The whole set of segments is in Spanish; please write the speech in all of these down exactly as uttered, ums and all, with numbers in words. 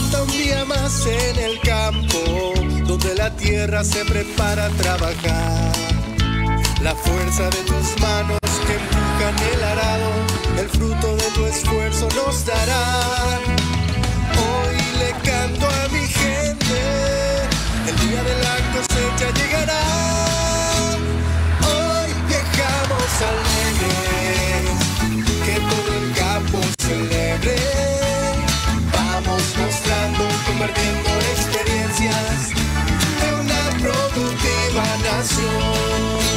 levanta un día más en el campo, donde la tierra se prepara a trabajar. La fuerza de tus manos que empujan el arado, el fruto de tu esfuerzo nos dará. Hoy le canto a mi gente, el día de la cosecha llegará. Hoy viajamos alegres, que todo el campo celebre. Vamos mostrando, compartiendo experiencias de una productiva nación.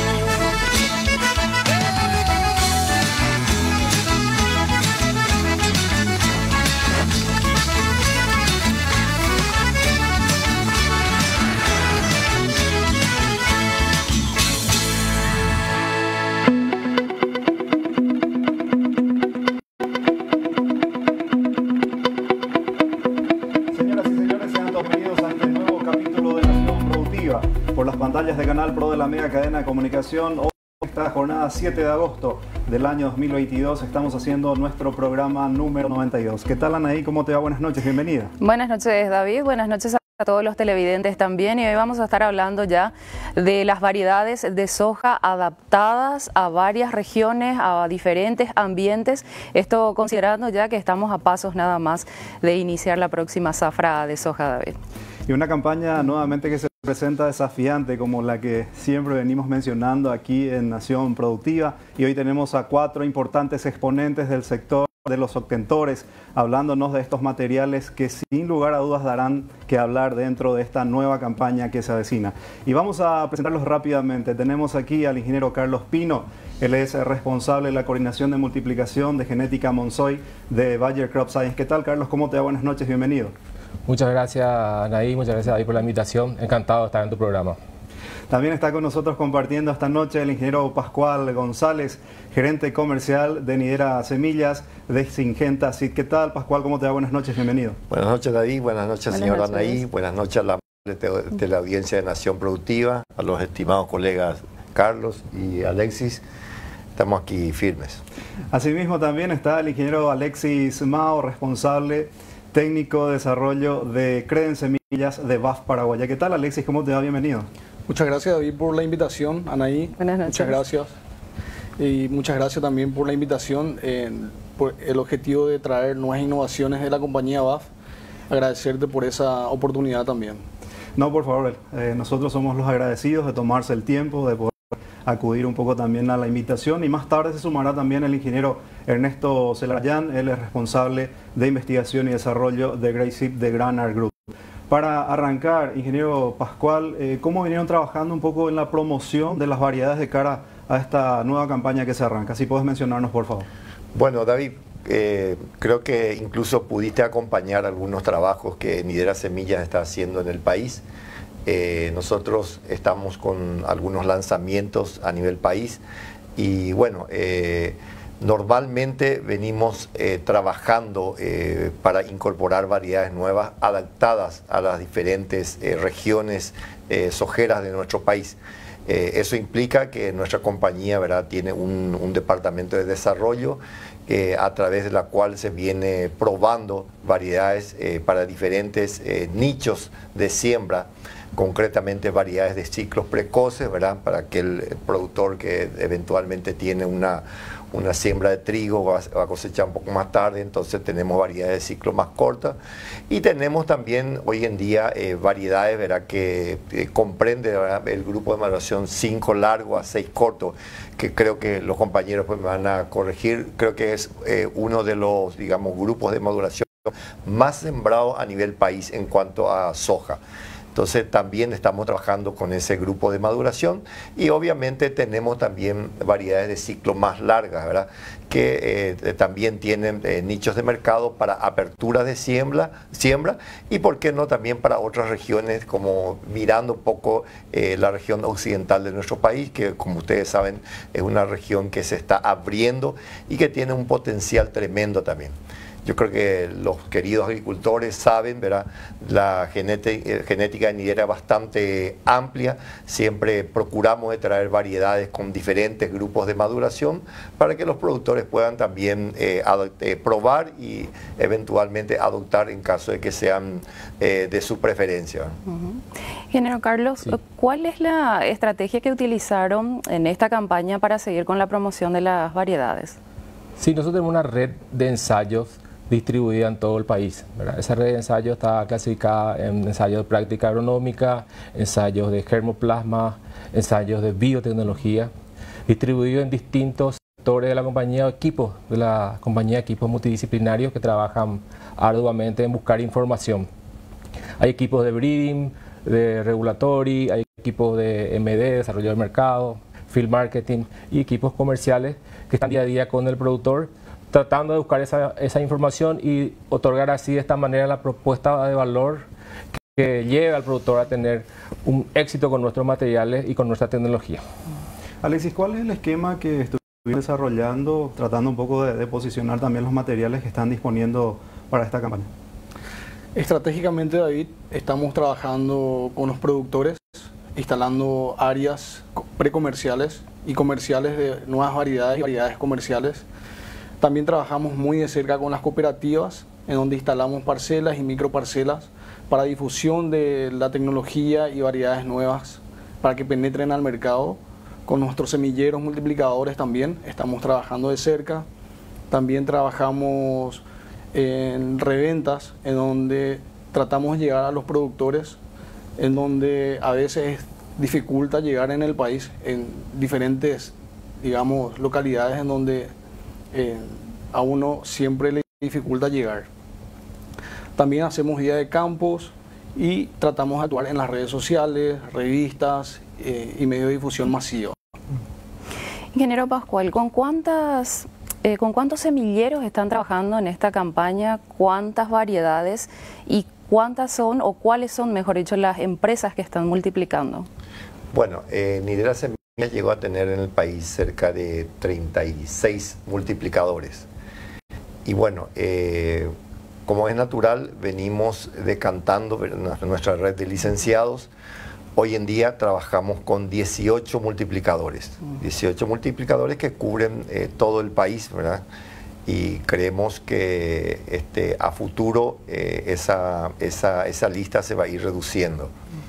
Por las pantallas de Canal Pro de la Mega Cadena de Comunicación. Hoy, esta jornada siete de agosto del año dos mil veintidós, estamos haciendo nuestro programa número noventa y dos. ¿Qué tal, Anaí? ¿Cómo te va? Buenas noches, bienvenida. Buenas noches, David. Buenas noches a todos los televidentes también. Y hoy vamos a estar hablando ya de las variedades de soja adaptadas a varias regiones, a diferentes ambientes. Esto considerando ya que estamos a pasos nada más de iniciar la próxima zafra de soja, David. Y una campaña nuevamente que se presenta desafiante, como la que siempre venimos mencionando aquí en Nación Productiva. Y hoy tenemos a cuatro importantes exponentes del sector de los obtentores, hablándonos de estos materiales que sin lugar a dudas darán que hablar dentro de esta nueva campaña que se avecina. Y vamos a presentarlos rápidamente. Tenemos aquí al ingeniero Carlos Pino. Él es responsable de la coordinación de multiplicación de genética Monzoy de Bayer Crop Science. ¿Qué tal, Carlos? ¿Cómo te va? Buenas noches, bienvenido. Muchas gracias, Anaí, muchas gracias, David, por la invitación. Encantado de estar en tu programa. También está con nosotros compartiendo esta noche el ingeniero Pascual González, gerente comercial de Nidera Semillas de Syngenta Seed. ¿Qué tal, Pascual? ¿Cómo te va? Buenas noches, bienvenido. Buenas noches, David. Buenas noches, Buenas señor noches. Anaí. Buenas noches a la de la audiencia de Nación Productiva, a los estimados colegas Carlos y Alexis. Estamos aquí firmes. Asimismo también está el ingeniero Alexis Mao, responsable técnico de desarrollo de Creden Semillas de B A F Paraguay. ¿Qué tal, Alexis? ¿Cómo te va? Bienvenido. Muchas gracias, David, por la invitación. Anaí, Buenas noches. muchas gracias. Y muchas gracias también por la invitación, eh, por el objetivo de traer nuevas innovaciones de la compañía B A F. Agradecerte por esa oportunidad también. No, por favor, eh, nosotros somos los agradecidos de tomarse el tiempo, de poder acudir un poco también a la invitación, y más tarde se sumará también el ingeniero Ernesto Celarayán. Él es responsable de investigación y desarrollo de Great Seed de Granar Group. Para arrancar, ingeniero Pascual, eh, ¿cómo vinieron trabajando un poco en la promoción de las variedades de cara a esta nueva campaña que se arranca? Si puedes mencionarnos, por favor. Bueno, David, eh, creo que incluso pudiste acompañar algunos trabajos que Nidera Semillas está haciendo en el país. Eh, nosotros estamos con algunos lanzamientos a nivel país y bueno, eh, normalmente venimos eh, trabajando eh, para incorporar variedades nuevas adaptadas a las diferentes eh, regiones eh, sojeras de nuestro país. Eh, eso implica que nuestra compañía, ¿verdad?, tiene un, un departamento de desarrollo eh, a través de la cual se viene probando variedades eh, para diferentes eh, nichos de siembra, concretamente variedades de ciclos precoces, ¿verdad?, para aquel productor que eventualmente tiene una, una siembra de trigo, va a cosechar un poco más tarde, entonces tenemos variedades de ciclo más cortas. Y tenemos también hoy en día eh, variedades, ¿verdad?, que eh, comprende, ¿verdad?, el grupo de maduración cinco largo a seis corto, que creo que los compañeros pues me van a corregir. Creo que es eh, uno de los, digamos, grupos de maduración más sembrados a nivel país en cuanto a soja. Entonces también estamos trabajando con ese grupo de maduración y obviamente tenemos también variedades de ciclo más largas, ¿verdad?, que eh, también tienen eh, nichos de mercado para apertura de siembra, siembra y por qué no también para otras regiones, como mirando un poco eh, la región occidental de nuestro país, que como ustedes saben es una región que se está abriendo y que tiene un potencial tremendo también. yo creo que los queridos agricultores saben, ¿verdad? La genética, genética de nidera es bastante amplia, siempre procuramos de traer variedades con diferentes grupos de maduración para que los productores puedan también eh, eh, probar y eventualmente adoptar en caso de que sean eh, de su preferencia. Uh-huh. Ingeniero Carlos, Sí. ¿cuál es la estrategia que utilizaron en esta campaña para seguir con la promoción de las variedades? Sí, nosotros tenemos una red de ensayos distribuida en todo el país, ¿verdad? Esa red de ensayos está clasificada en ensayos de práctica agronómica, ensayos de germoplasma, ensayos de biotecnología, distribuidos en distintos sectores de la compañía o equipos de la compañía, equipos multidisciplinarios que trabajan arduamente en buscar información. Hay equipos de breeding, de regulatory, hay equipos de M D, desarrollo del mercado, field marketing y equipos comerciales que están día a día con el productor tratando de buscar esa, esa información y otorgar así de esta manera la propuesta de valor que lleve al productor a tener un éxito con nuestros materiales y con nuestra tecnología. Alexis, ¿cuál es el esquema que estuvieron desarrollando, tratando un poco de, de posicionar también los materiales que están disponiendo para esta campaña? Estratégicamente, David, estamos trabajando con los productores, instalando áreas precomerciales y comerciales de nuevas variedades y variedades comerciales. También trabajamos muy de cerca con las cooperativas, en donde instalamos parcelas y microparcelas para difusión de la tecnología y variedades nuevas para que penetren al mercado. Con nuestros semilleros multiplicadores también estamos trabajando de cerca. También trabajamos en reventas, en donde tratamos de llegar a los productores, en donde a veces dificulta llegar en el país, en diferentes, digamos, localidades en donde eh, a uno siempre le dificulta llegar. También hacemos guía de campos y tratamos de actuar en las redes sociales, revistas eh, y medios de difusión masiva. Ingeniero Pascual, ¿con cuántas, eh, ¿con cuántos semilleros están trabajando en esta campaña? ¿Cuántas variedades? ¿Y cuántas son, o cuáles son, mejor dicho, las empresas que están multiplicando? Bueno, eh, Nidera Semillas llegó a tener en el país cerca de treinta y seis multiplicadores. Y bueno, eh, como es natural, venimos decantando nuestra red de licenciados. Hoy en día trabajamos con dieciocho multiplicadores, dieciocho multiplicadores que cubren eh, todo el país, ¿verdad? Y creemos que este, a futuro eh, esa, esa, esa lista se va a ir reduciendo.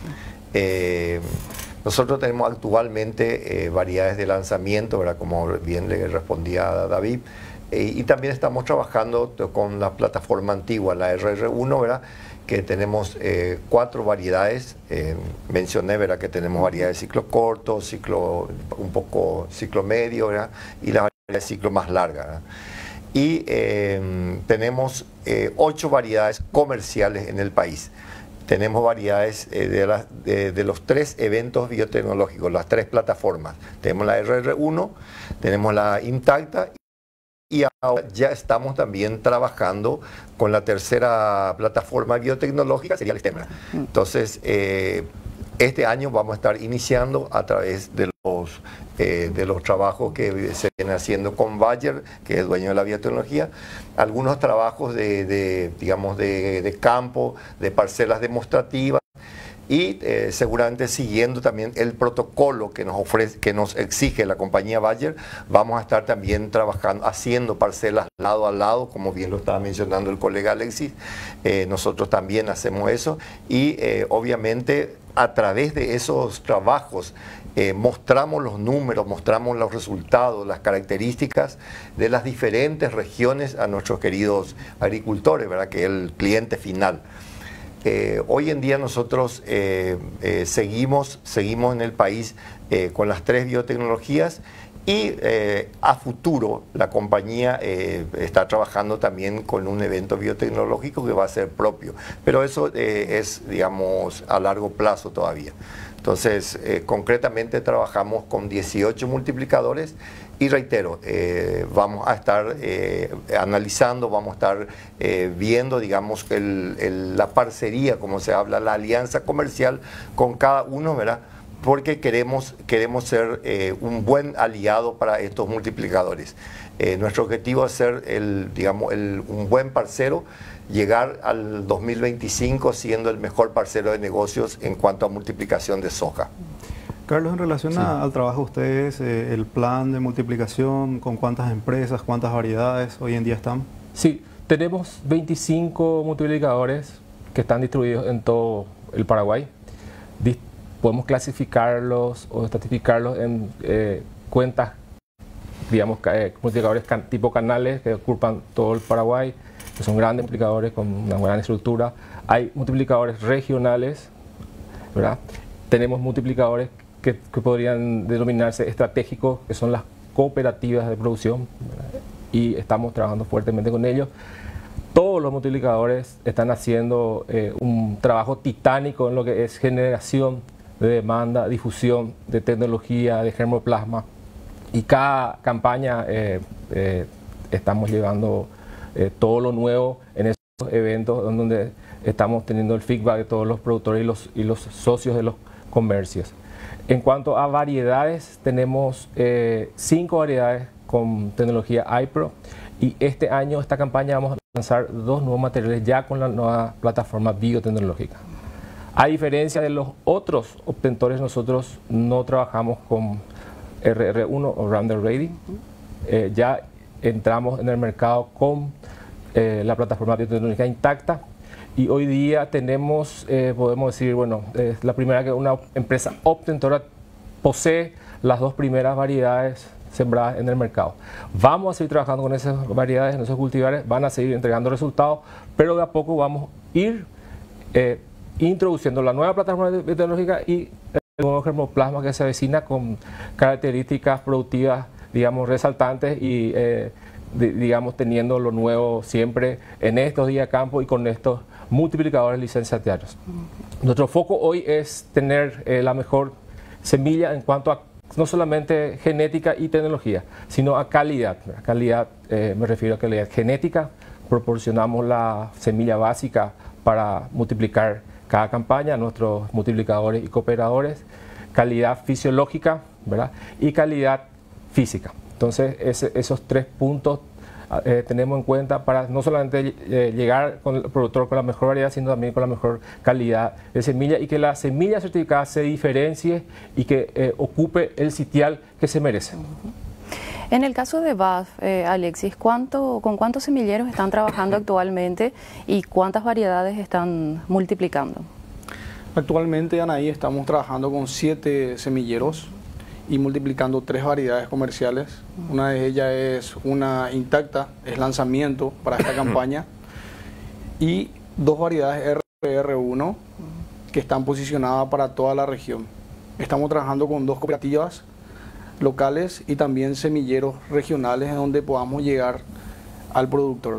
Eh, nosotros tenemos actualmente eh, variedades de lanzamiento, ¿verdad? Como bien le respondía a David, eh, y también estamos trabajando con la plataforma antigua, la R R uno, ¿verdad? Que tenemos eh, cuatro variedades. Eh, mencioné, ¿verdad?, que tenemos variedades de ciclo corto, ciclo un poco ciclo medio, ¿verdad?, y la variedad de ciclo más larga, ¿verdad? Y eh, tenemos eh, ocho variedades comerciales en el país. Tenemos variedades eh, de, la, de, de los tres eventos biotecnológicos, las tres plataformas. Tenemos la R R uno, tenemos la Intacta, y ahora ya estamos también trabajando con la tercera plataforma biotecnológica, sería el STEM. Entonces, eh, este año vamos a estar iniciando a través de los, eh, de los trabajos que se vienen haciendo con Bayer, que es dueño de la biotecnología, algunos trabajos de, de digamos, de, de campo, de parcelas demostrativas, y eh, seguramente siguiendo también el protocolo que nos ofrece, que nos exige la compañía Bayer, vamos a estar también trabajando, haciendo parcelas lado a lado, como bien lo estaba mencionando el colega Alexis. Eh, nosotros también hacemos eso, y eh, obviamente a través de esos trabajos eh, mostramos los números, mostramos los resultados, las características de las diferentes regiones a nuestros queridos agricultores, ¿verdad?, que es el cliente final. Eh, hoy en día nosotros eh, eh, seguimos, seguimos en el país eh, con las tres biotecnologías, y eh, a futuro la compañía eh, está trabajando también con un evento biotecnológico que va a ser propio, pero eso eh, es, digamos, a largo plazo todavía. Entonces, eh, concretamente trabajamos con dieciocho multiplicadores, y reitero, eh, vamos a estar eh, analizando, vamos a estar eh, viendo, digamos, el, el, la parcería, como se habla, la alianza comercial con cada uno, ¿verdad?, porque queremos, queremos ser eh, un buen aliado para estos multiplicadores. Eh, nuestro objetivo es ser el, digamos, el, un buen parcero, llegar al dos mil veinticinco siendo el mejor parcero de negocios en cuanto a multiplicación de soja. Carlos, en relación Sí. a, al trabajo de ustedes, eh, el plan de multiplicación, ¿con cuántas empresas, cuántas variedades hoy en día están? Sí, tenemos veinticinco multiplicadores que están distribuidos en todo el Paraguay. Dis podemos clasificarlos o estratificarlos en eh, cuentas, digamos, eh, multiplicadores can tipo canales que ocupan todo el Paraguay, que son grandes multiplicadores con una gran estructura. Hay multiplicadores regionales, ¿verdad? Tenemos multiplicadores que, que podrían denominarse estratégicos, que son las cooperativas de producción, ¿verdad? Y estamos trabajando fuertemente con ellos. Todos los multiplicadores están haciendo eh, un trabajo titánico en lo que es generación de demanda, difusión de tecnología, de germoplasma. Y cada campaña eh, eh, estamos llevando eh, todo lo nuevo en esos eventos en donde estamos teniendo el feedback de todos los productores y los, y los socios de los comercios. En cuanto a variedades, tenemos eh, cinco variedades con tecnología iPro, y este año, esta campaña, vamos a lanzar dos nuevos materiales ya con la nueva plataforma biotecnológica. A diferencia de los otros obtentores, nosotros no trabajamos con R R uno o Roundup Ready. Eh, ya entramos en el mercado con eh, la plataforma biotecnológica intacta, y hoy día tenemos, eh, podemos decir, bueno, es la primera que una empresa obtentora posee las dos primeras variedades sembradas en el mercado. Vamos a seguir trabajando con esas variedades, en esos cultivares, van a seguir entregando resultados, pero de a poco vamos a ir eh, introduciendo la nueva plataforma biotecnológica y el nuevo germoplasma que se avecina con características productivas, digamos, resaltantes y, eh, de, digamos, teniendo lo nuevo siempre en estos días de campo y con estos multiplicadores licenciatarios. Nuestro foco hoy es tener eh, la mejor semilla en cuanto a no solamente genética y tecnología, sino a calidad. A calidad, eh, me refiero a calidad genética. Proporcionamos la semilla básica para multiplicar cada campaña a nuestros multiplicadores y cooperadores. Calidad fisiológica, ¿verdad? Y calidad física. Entonces, ese, esos tres puntos eh, tenemos en cuenta para no solamente eh, llegar con el productor con la mejor variedad, sino también con la mejor calidad de semilla, y que la semilla certificada se diferencie y que eh, ocupe el sitial que se merece. En el caso de B A F, eh, Alexis, ¿cuánto, ¿con cuántos semilleros están trabajando actualmente y cuántas variedades están multiplicando? Actualmente, Anaí, estamos trabajando con siete semilleros y multiplicando tres variedades comerciales. Una de ellas es una intacta, es lanzamiento para esta campaña, y dos variedades R R uno que están posicionadas para toda la región. Estamos trabajando con dos cooperativas locales y también semilleros regionales en donde podamos llegar al productor.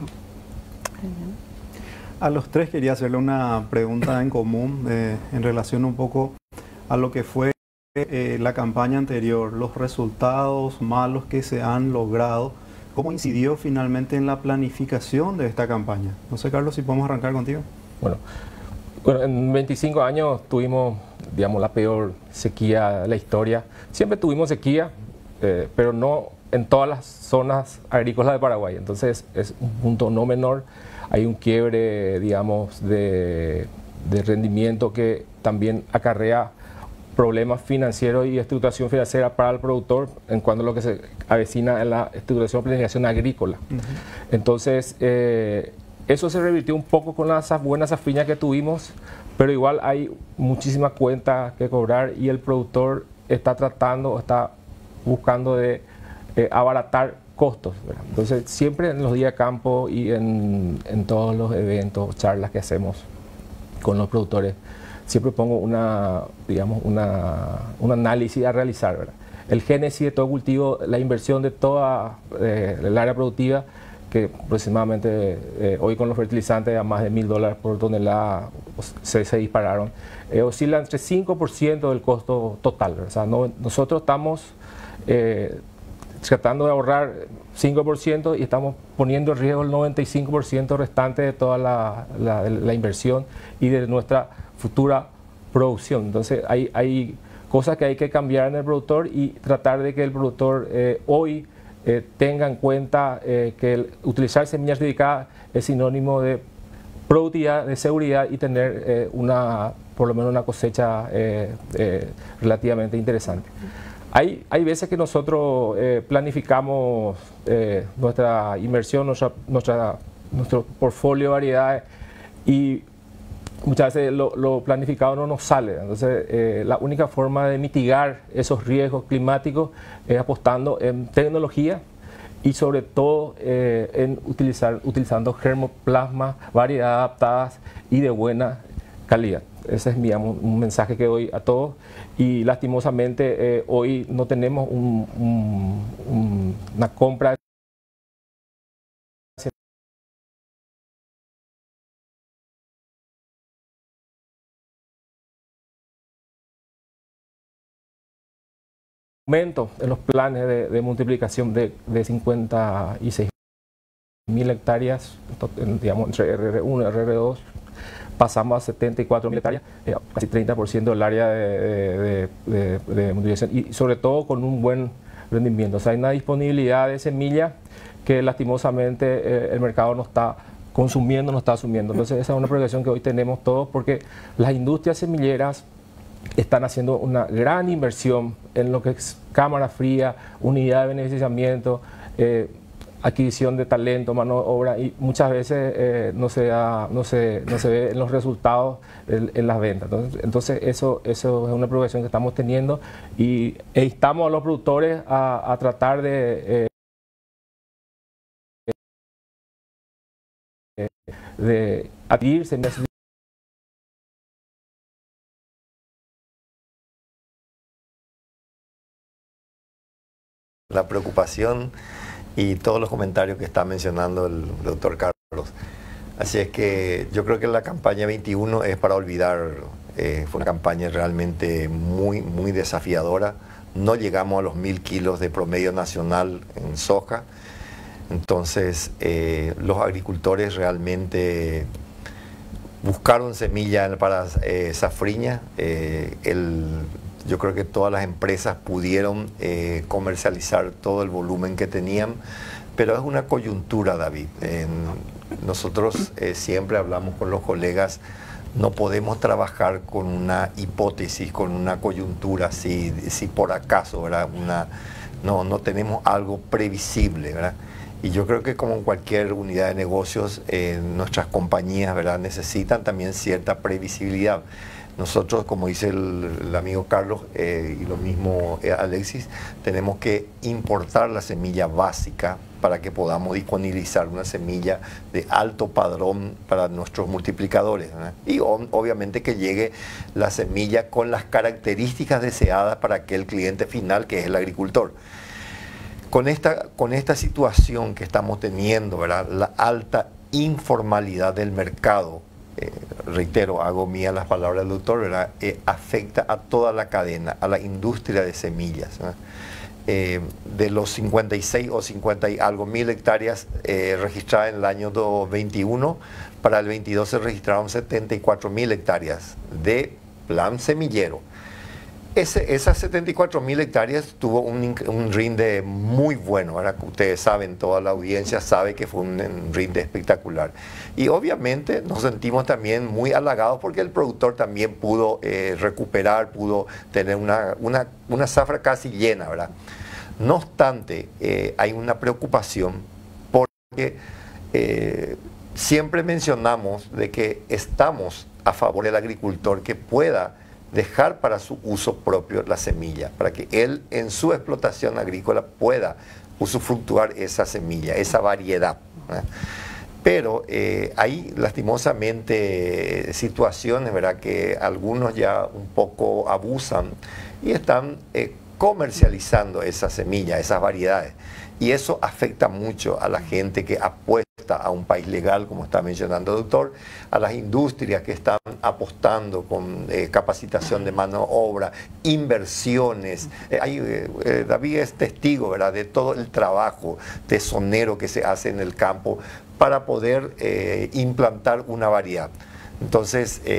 A los tres quería hacerle una pregunta en común eh, en relación un poco a lo que fue eh, la campaña anterior, los resultados malos que se han logrado. ¿Cómo incidió finalmente en la planificación de esta campaña? No sé, Carlos, si podemos arrancar contigo. Bueno, bueno en veinticinco años tuvimos, digamos, la peor sequía de la historia. Siempre tuvimos sequía, eh, pero no en todas las zonas agrícolas de Paraguay. Entonces es un punto no menor. Hay un quiebre, digamos, de, de rendimiento que también acarrea problemas financieros y estructuración financiera para el productor en cuanto a lo que se avecina en la estructuración de planificación agrícola. Uh-huh. Entonces, eh, eso se revirtió un poco con las buenas afiñas que tuvimos, pero igual hay muchísimas cuentas que cobrar y el productor está tratando, está buscando de eh, abaratar costos, ¿verdad? Entonces, siempre en los días de campo y en, en todos los eventos, charlas que hacemos con los productores, siempre pongo una, digamos, una, un análisis a realizar, ¿verdad? El génesis de todo cultivo, la inversión de toda eh, el área productiva, que aproximadamente eh, hoy con los fertilizantes a más de mil dólares por tonelada se, se dispararon, eh, oscila entre cinco por ciento del costo total, ¿verdad? O sea, no, nosotros estamos eh, tratando de ahorrar cinco por ciento y estamos poniendo en riesgo el noventa y cinco por ciento restante de toda la, la, la inversión y de nuestra futura producción. Entonces hay, hay cosas que hay que cambiar en el productor y tratar de que el productor eh, hoy eh, tenga en cuenta eh, que el, utilizar semillas certificadas es sinónimo de productividad, de seguridad y tener eh, una, por lo menos una cosecha eh, eh, relativamente interesante. Hay, hay veces que nosotros eh, planificamos eh, nuestra inversión, nuestra, nuestra, nuestro portfolio de variedades y muchas veces lo, lo planificado no nos sale. Entonces, eh, la única forma de mitigar esos riesgos climáticos es apostando en tecnología y sobre todo eh, en utilizar, utilizando germoplasma, variedades adaptadas y de buena calidad. Ese es mi, un mensaje que doy a todos y lastimosamente eh, hoy no tenemos un, un, un, una compra aumento en los planes de, de multiplicación de, de cincuenta y seis mil hectáreas, digamos entre R R uno y R R dos. Pasamos a setenta y cuatro mil hectáreas, eh, casi treinta por ciento del área de, de, de, de, de multiplicación y sobre todo con un buen rendimiento. O sea, hay una disponibilidad de semillas que lastimosamente eh, el mercado no está consumiendo, no está asumiendo. Entonces esa es una preocupación que hoy tenemos todos porque las industrias semilleras están haciendo una gran inversión en lo que es cámara fría, unidad de beneficiamiento, eh, adquisición de talento, mano de obra y muchas veces eh, no, se da, no, se, no se ve en los resultados en, en las ventas. Entonces, entonces eso, eso es una preocupación que estamos teniendo y instamos a los productores a, a tratar de, eh, de adquirir semillas. La preocupación y todos los comentarios que está mencionando el doctor Carlos. Así es que yo creo que la campaña veintiuno es para olvidar. Eh, fue una campaña realmente muy, muy desafiadora. No llegamos a los mil kilos de promedio nacional en soja. Entonces, eh, los agricultores realmente buscaron semilla para eh, safriña. Eh, el, Yo creo que todas las empresas pudieron eh, comercializar todo el volumen que tenían, pero es una coyuntura, David. Eh, nosotros eh, siempre hablamos con los colegas, no podemos trabajar con una hipótesis, con una coyuntura, si, si por acaso, ¿verdad? Una, no, no tenemos algo previsible, ¿verdad? Y yo creo que como en cualquier unidad de negocios, eh, nuestras compañías, ¿verdad?, necesitan también cierta previsibilidad. Nosotros, como dice el, el amigo Carlos eh, y lo mismo eh, Alexis, tenemos que importar la semilla básica para que podamos disponibilizar una semilla de alto padrón para nuestros multiplicadores, ¿verdad? Y on, obviamente que llegue la semilla con las características deseadas para aquel cliente final que es el agricultor. Con esta, con esta situación que estamos teniendo, ¿verdad?, la alta informalidad del mercado, Eh, reitero, hago mía las palabras del doctor, ¿verdad?, eh, afecta a toda la cadena, a la industria de semillas, ¿verdad? Eh, de los cincuenta y seis o cincuenta y algo mil hectáreas eh, registradas en el año veintiuno, para el veintidós se registraron setenta y cuatro mil hectáreas de plan semillero. Ese, esas setenta y cuatro mil hectáreas tuvo un, un rinde muy bueno, ¿verdad? Ustedes saben, toda la audiencia sabe que fue un, un rinde espectacular. Y obviamente nos sentimos también muy halagados porque el productor también pudo eh, recuperar, pudo tener una, una, una zafra casi llena, ¿verdad? No obstante, eh, hay una preocupación porque eh, siempre mencionamos de que estamos a favor del agricultor que pueda dejar para su uso propio la semilla, para que él en su explotación agrícola pueda usufructuar esa semilla, esa variedad, ¿verdad? Pero eh, hay lastimosamente situaciones, ¿verdad?, que algunos ya un poco abusan y están eh, comercializando esa semilla, esas variedades. Y eso afecta mucho a la gente que apuesta a un país legal, como está mencionando el doctor, a las industrias que están apostando con eh, capacitación de mano de obra, inversiones. Eh, hay, eh, David es testigo, ¿verdad?, de todo el trabajo tesonero que se hace en el campo para poder eh, implantar una variedad. Entonces, eh,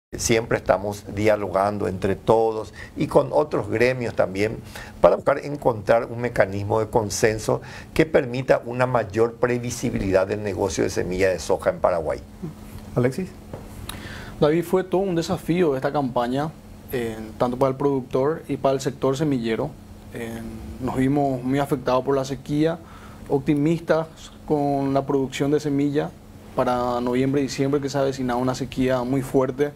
siempre estamos dialogando entre todos y con otros gremios también para buscar encontrar un mecanismo de consenso que permita una mayor previsibilidad del negocio de semilla de soja en Paraguay. Alexis. David, fue todo un desafío esta campaña, eh, tanto para el productor y para el sector semillero. Eh, nos vimos muy afectados por la sequía, optimistas con la producción de semilla para noviembre y diciembre, que se avecinaba una sequía muy fuerte.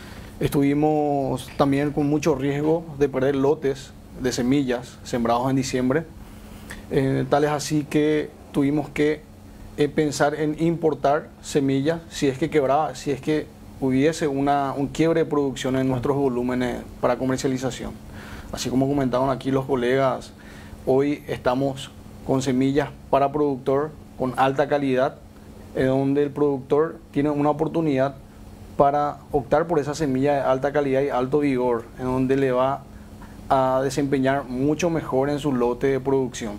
Estuvimos también con mucho riesgo de perder lotes de semillas sembrados en diciembre. Eh, tal es así que tuvimos que eh, pensar en importar semillas si es que quebraba, si es que hubiese una, un quiebre de producción en nuestros volúmenes para comercialización. Así como comentaron aquí los colegas, hoy estamos con semillas para productor con alta calidad, eh, donde el productor tiene una oportunidad para optar por esa semilla de alta calidad y alto vigor, en donde le va a desempeñar mucho mejor en su lote de producción.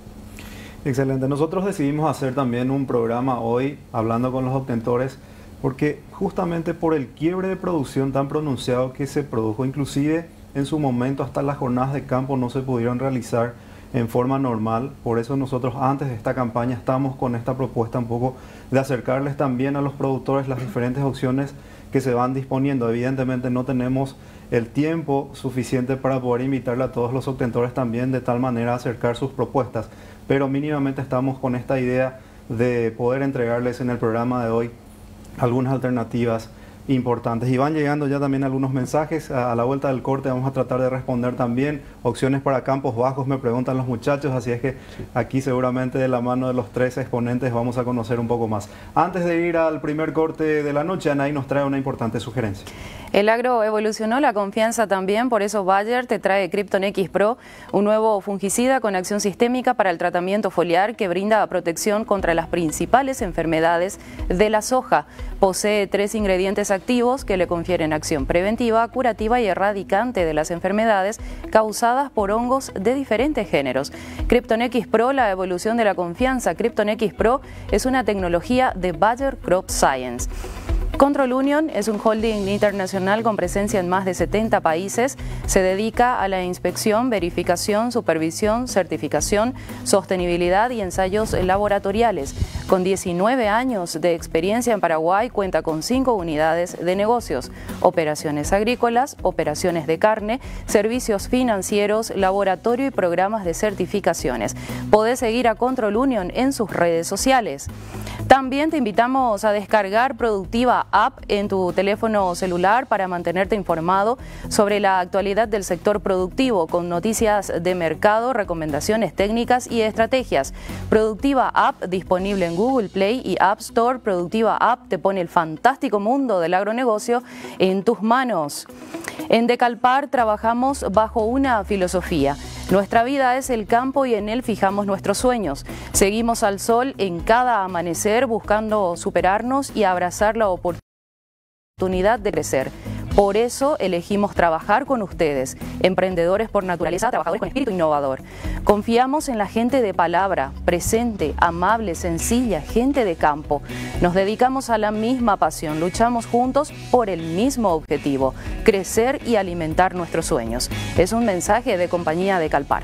Excelente. Nosotros decidimos hacer también un programa hoy hablando con los obtentores, porque justamente por el quiebre de producción tan pronunciado que se produjo, inclusive en su momento hasta las jornadas de campo no se pudieron realizar en forma normal. Por eso nosotros antes de esta campaña estamos con esta propuesta un poco de acercarles también a los productores las diferentes opciones que se van disponiendo. Evidentemente no tenemos el tiempo suficiente para poder invitarle a todos los obtentores también de tal manera a acercar sus propuestas, pero mínimamente estamos con esta idea de poder entregarles en el programa de hoy algunas alternativas importantes. Y van llegando ya también algunos mensajes. A la vuelta del corte vamos a tratar de responder también. Opciones para campos bajos, me preguntan los muchachos, así es que aquí seguramente de la mano de los tres exponentes vamos a conocer un poco más. Antes de ir al primer corte de la noche, Anaí nos trae una importante sugerencia. El agro evolucionó, la confianza también, por eso Bayer te trae Krypton X Pro, un nuevo fungicida con acción sistémica para el tratamiento foliar que brinda protección contra las principales enfermedades de la soja. Posee tres ingredientes activos que le confieren acción preventiva, curativa y erradicante de las enfermedades causadas por hongos de diferentes géneros. Krypton X Pro, la evolución de la confianza. Krypton X Pro es una tecnología de Bayer Crop Science. Control Union es un holding internacional con presencia en más de setenta países. Se dedica a la inspección, verificación, supervisión, certificación, sostenibilidad y ensayos laboratoriales. Con diecinueve años de experiencia en Paraguay, cuenta con cinco unidades de negocios: operaciones agrícolas, operaciones de carne, servicios financieros, laboratorio y programas de certificaciones. Podés seguir a Control Union en sus redes sociales. También te invitamos a descargar Productiva App en tu teléfono celular para mantenerte informado sobre la actualidad del sector productivo, con noticias de mercado, recomendaciones técnicas y estrategias. Productiva App disponible en Google Play y App Store. Productiva App te pone el fantástico mundo del agronegocio en tus manos. En Decalpar trabajamos bajo una filosofía. Nuestra vida es el campo y en él fijamos nuestros sueños. Seguimos al sol en cada amanecer buscando superarnos y abrazar la oportunidad de crecer. Por eso elegimos trabajar con ustedes, emprendedores por naturaleza, trabajadores con espíritu innovador. Confiamos en la gente de palabra, presente, amable, sencilla, gente de campo. Nos dedicamos a la misma pasión, luchamos juntos por el mismo objetivo: crecer y alimentar nuestros sueños. Es un mensaje de Compañía Decalpar.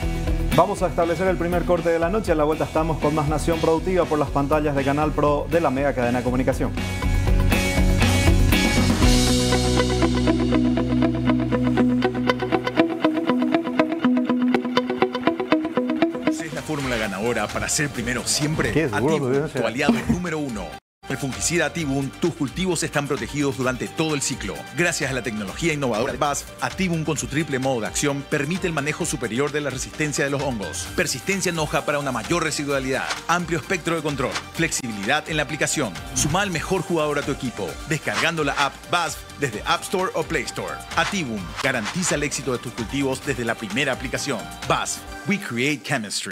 Vamos a establecer el primer corte de la noche. A la vuelta estamos con más Nación Productiva por las pantallas de Canal Pro de la Mega Cadena de Comunicación. Fórmula ganadora para ser primero siempre. Atibum, tu aliado número uno. El fungicida Atibum, tus cultivos están protegidos durante todo el ciclo. Gracias a la tecnología innovadora de B A S F, Atibum con su triple modo de acción permite el manejo superior de la resistencia de los hongos, persistencia en hoja para una mayor residualidad, amplio espectro de control, flexibilidad en la aplicación. Suma al mejor jugador a tu equipo, descargando la app B A S F desde App Store o Play Store. Atibum garantiza el éxito de tus cultivos desde la primera aplicación. B A S F, we create chemistry.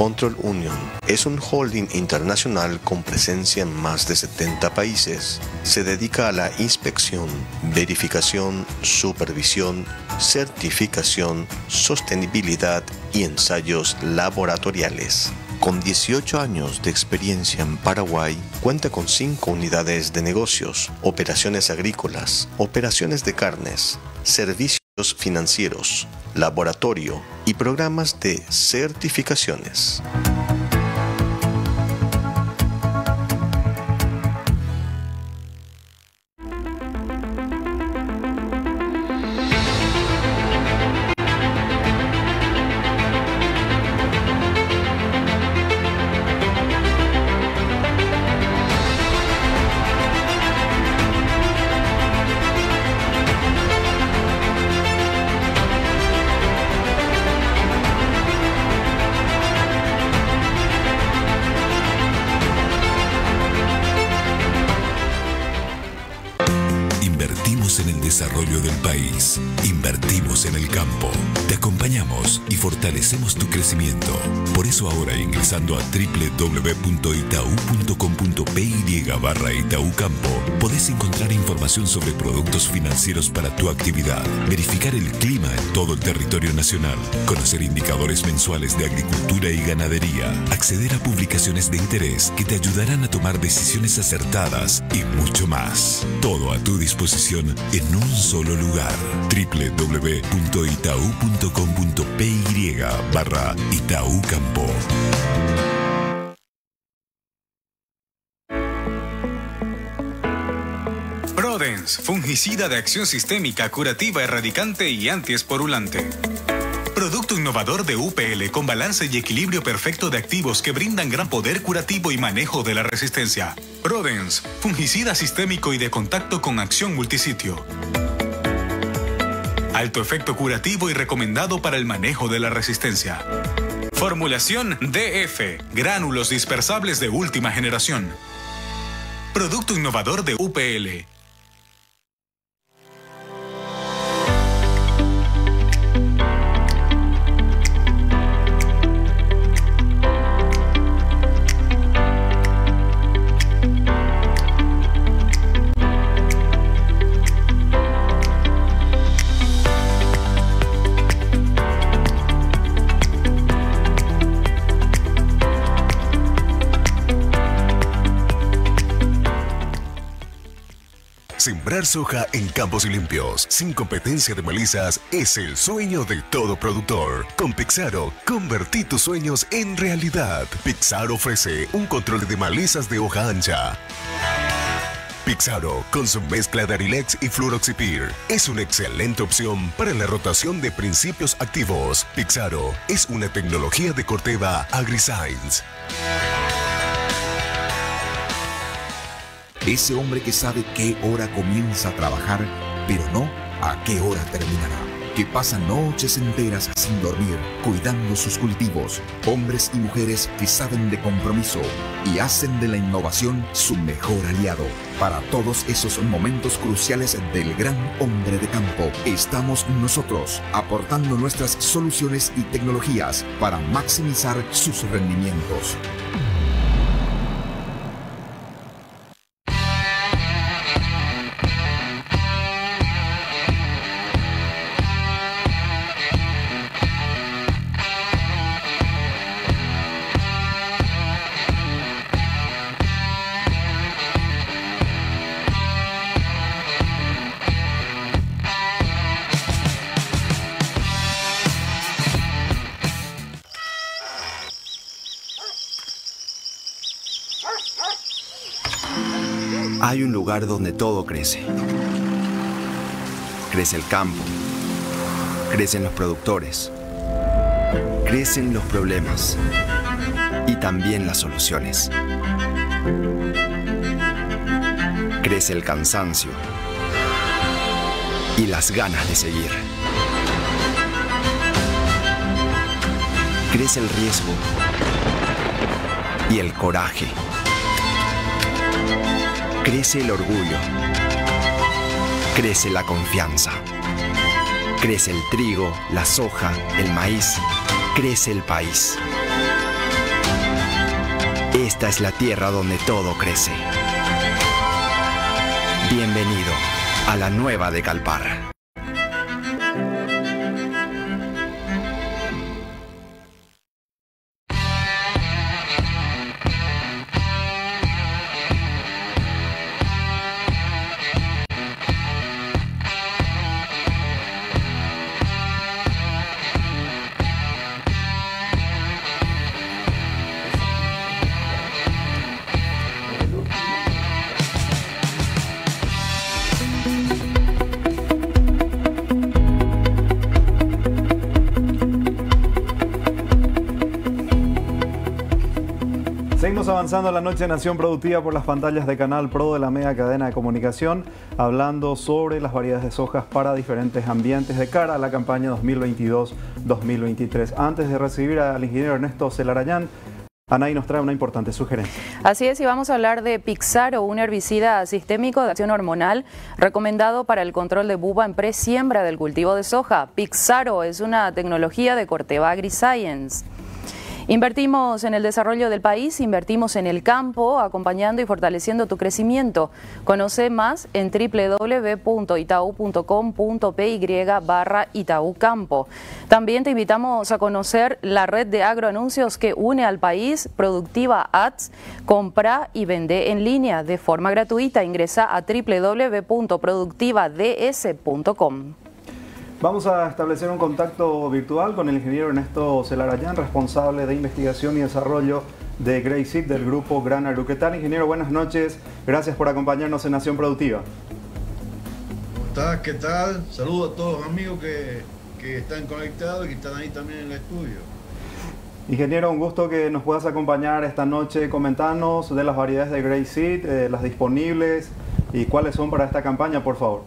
Control Union es un holding internacional con presencia en más de setenta países. Se dedica a la inspección, verificación, supervisión, certificación, sostenibilidad y ensayos laboratoriales. Con dieciocho años de experiencia en Paraguay, cuenta con cinco unidades de negocios, operaciones agrícolas, operaciones de carnes, servicios financieros, laboratorio y programas de certificaciones. En el desarrollo del país, invertimos en el campo, te acompañamos y fortalecemos tu crecimiento. Por eso ahora, ingresando a doble u doble u doble u punto itaú punto com punto pe y barra Itaú Campo, podés encontrar información sobre productos financieros para tu actividad, verificar el clima en todo el territorio nacional, conocer indicadores mensuales de agricultura y ganadería, acceder a publicaciones de interés que te ayudarán a tomar decisiones acertadas y mucho más. Todo a tu disposición en un solo lugar. doble u doble u doble u punto itaú punto com punto pe y barra Itaú Campo. Prodens, fungicida de acción sistémica, curativa, erradicante y antiesporulante. Producto innovador de U P L con balance y equilibrio perfecto de activos que brindan gran poder curativo y manejo de la resistencia. Prodens, fungicida sistémico y de contacto con acción multisitio. Alto efecto curativo y recomendado para el manejo de la resistencia. Formulación D F, gránulos dispersables de última generación. Producto innovador de U P L. Sembrar soja en campos limpios, sin competencia de malezas, es el sueño de todo productor. Con Pixaro, convertí tus sueños en realidad. Pixaro ofrece un control de malezas de hoja ancha. Pixaro, con su mezcla de Arilex y Fluroxipir, es una excelente opción para la rotación de principios activos. Pixaro es una tecnología de Corteva AgriScience. Ese hombre que sabe qué hora comienza a trabajar, pero no a qué hora terminará. Que pasa noches enteras sin dormir, cuidando sus cultivos. Hombres y mujeres que saben de compromiso y hacen de la innovación su mejor aliado. Para todos esos momentos cruciales del gran hombre de campo, estamos nosotros, aportando nuestras soluciones y tecnologías para maximizar sus rendimientos. Hay un lugar donde todo crece. Crece el campo, crecen los productores, crecen los problemas y también las soluciones. Crece el cansancio y las ganas de seguir. Crece el riesgo y el coraje. Crece el orgullo. Crece la confianza. Crece el trigo, la soja, el maíz. Crece el país. Esta es la tierra donde todo crece. Bienvenido a la nueva de Calpar. Seguimos avanzando la noche de Nación Productiva por las pantallas de Canal Pro de la mega cadena de comunicación, hablando sobre las variedades de sojas para diferentes ambientes de cara a la campaña dos mil veintidós dos mil veintitrés. Antes de recibir al ingeniero Ernesto Celarayán, Anaí nos trae una importante sugerencia. Así es, y vamos a hablar de Pixaro, un herbicida sistémico de acción hormonal recomendado para el control de buba en presiembra del cultivo de soja. Pixaro es una tecnología de Corteva AgriScience. Invertimos en el desarrollo del país, invertimos en el campo, acompañando y fortaleciendo tu crecimiento. Conoce más en w w w punto itaú punto com punto p y barra Itaú Campo. También te invitamos a conocer la red de agroanuncios que une al país, Productiva Ads. Compra y vende en línea de forma gratuita. Ingresa a w w w punto productiva d s punto com. Vamos a establecer un contacto virtual con el ingeniero Ernesto Celarayán, responsable de investigación y desarrollo de Grey Seed del grupo Gran Agro. ¿Qué tal, ingeniero? Buenas noches. Gracias por acompañarnos en Nación Productiva. ¿Cómo estás? ¿Qué tal? Saludos a todos los amigos que, que están conectados y que están ahí también en el estudio. Ingeniero, un gusto que nos puedas acompañar esta noche, comentarnos de las variedades de Grey Seed, eh, las disponibles y cuáles son para esta campaña, por favor.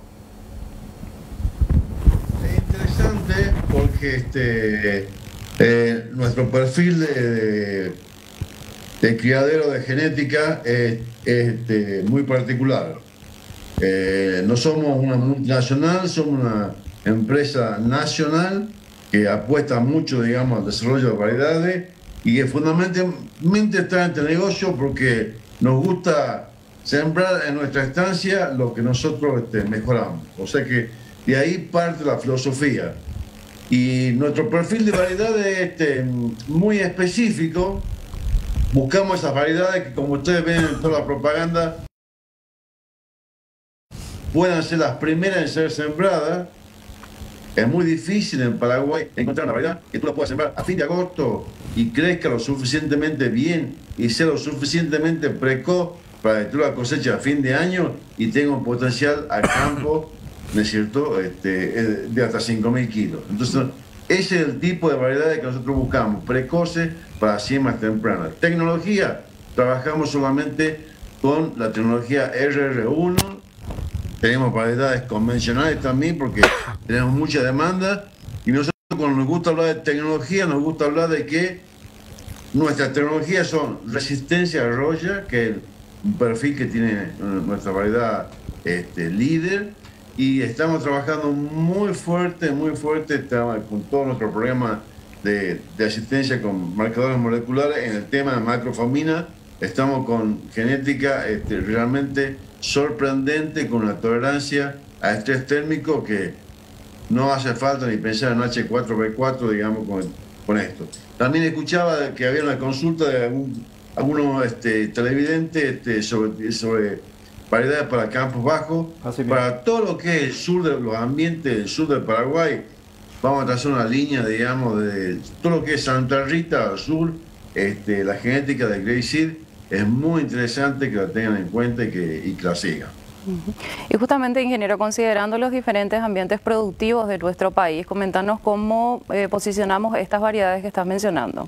Interesante porque este, eh, nuestro perfil de, de, de criadero de genética es este, muy particular. Eh, no somos una multinacional, somos una empresa nacional que apuesta mucho, digamos, al desarrollo de variedades y que fundamentalmente está en este negocio porque nos gusta sembrar en nuestra estancia lo que nosotros este, mejoramos. O sea que de ahí parte la filosofía. Y nuestro perfil de variedades es este, muy específico. Buscamos esas variedades que, como ustedes ven en toda la propaganda, puedan ser las primeras en ser sembradas. Es muy difícil en Paraguay encontrar una variedad que tú la puedas sembrar a fin de agosto y crezca lo suficientemente bien y sea lo suficientemente precoz para que tú la coseches a fin de año y tenga un potencial al campo, ¿no es cierto?, este, de hasta cinco mil kilos. Entonces, ese es el tipo de variedades que nosotros buscamos, precoces para siembras tempranas. Tecnología, trabajamos solamente con la tecnología R R uno, tenemos variedades convencionales también porque tenemos mucha demanda y nosotros cuando nos gusta hablar de tecnología, nos gusta hablar de que nuestras tecnologías son resistencia a roya, que es un perfil que tiene nuestra variedad este, líder, y estamos trabajando muy fuerte, muy fuerte estamos con todo nuestro programa de, de asistencia con marcadores moleculares en el tema de macrofamina. Estamos con genética este, realmente sorprendente, con una tolerancia a estrés térmico que no hace falta ni pensar en H cuatro B cuatro, digamos, con, con esto. También escuchaba que había una consulta de algún, algunos este, televidentes este, sobre... sobre variedades para campos bajos, para todo lo que es el sur de los ambientes del sur del Paraguay. Vamos a trazar una línea, digamos, de todo lo que es Santa Rita al sur. Este, la genética de Grey Seed es muy interesante que la tengan en cuenta y que, y que la sigan. Y justamente, ingeniero, considerando los diferentes ambientes productivos de nuestro país, comentarnos cómo eh, posicionamos estas variedades que estás mencionando.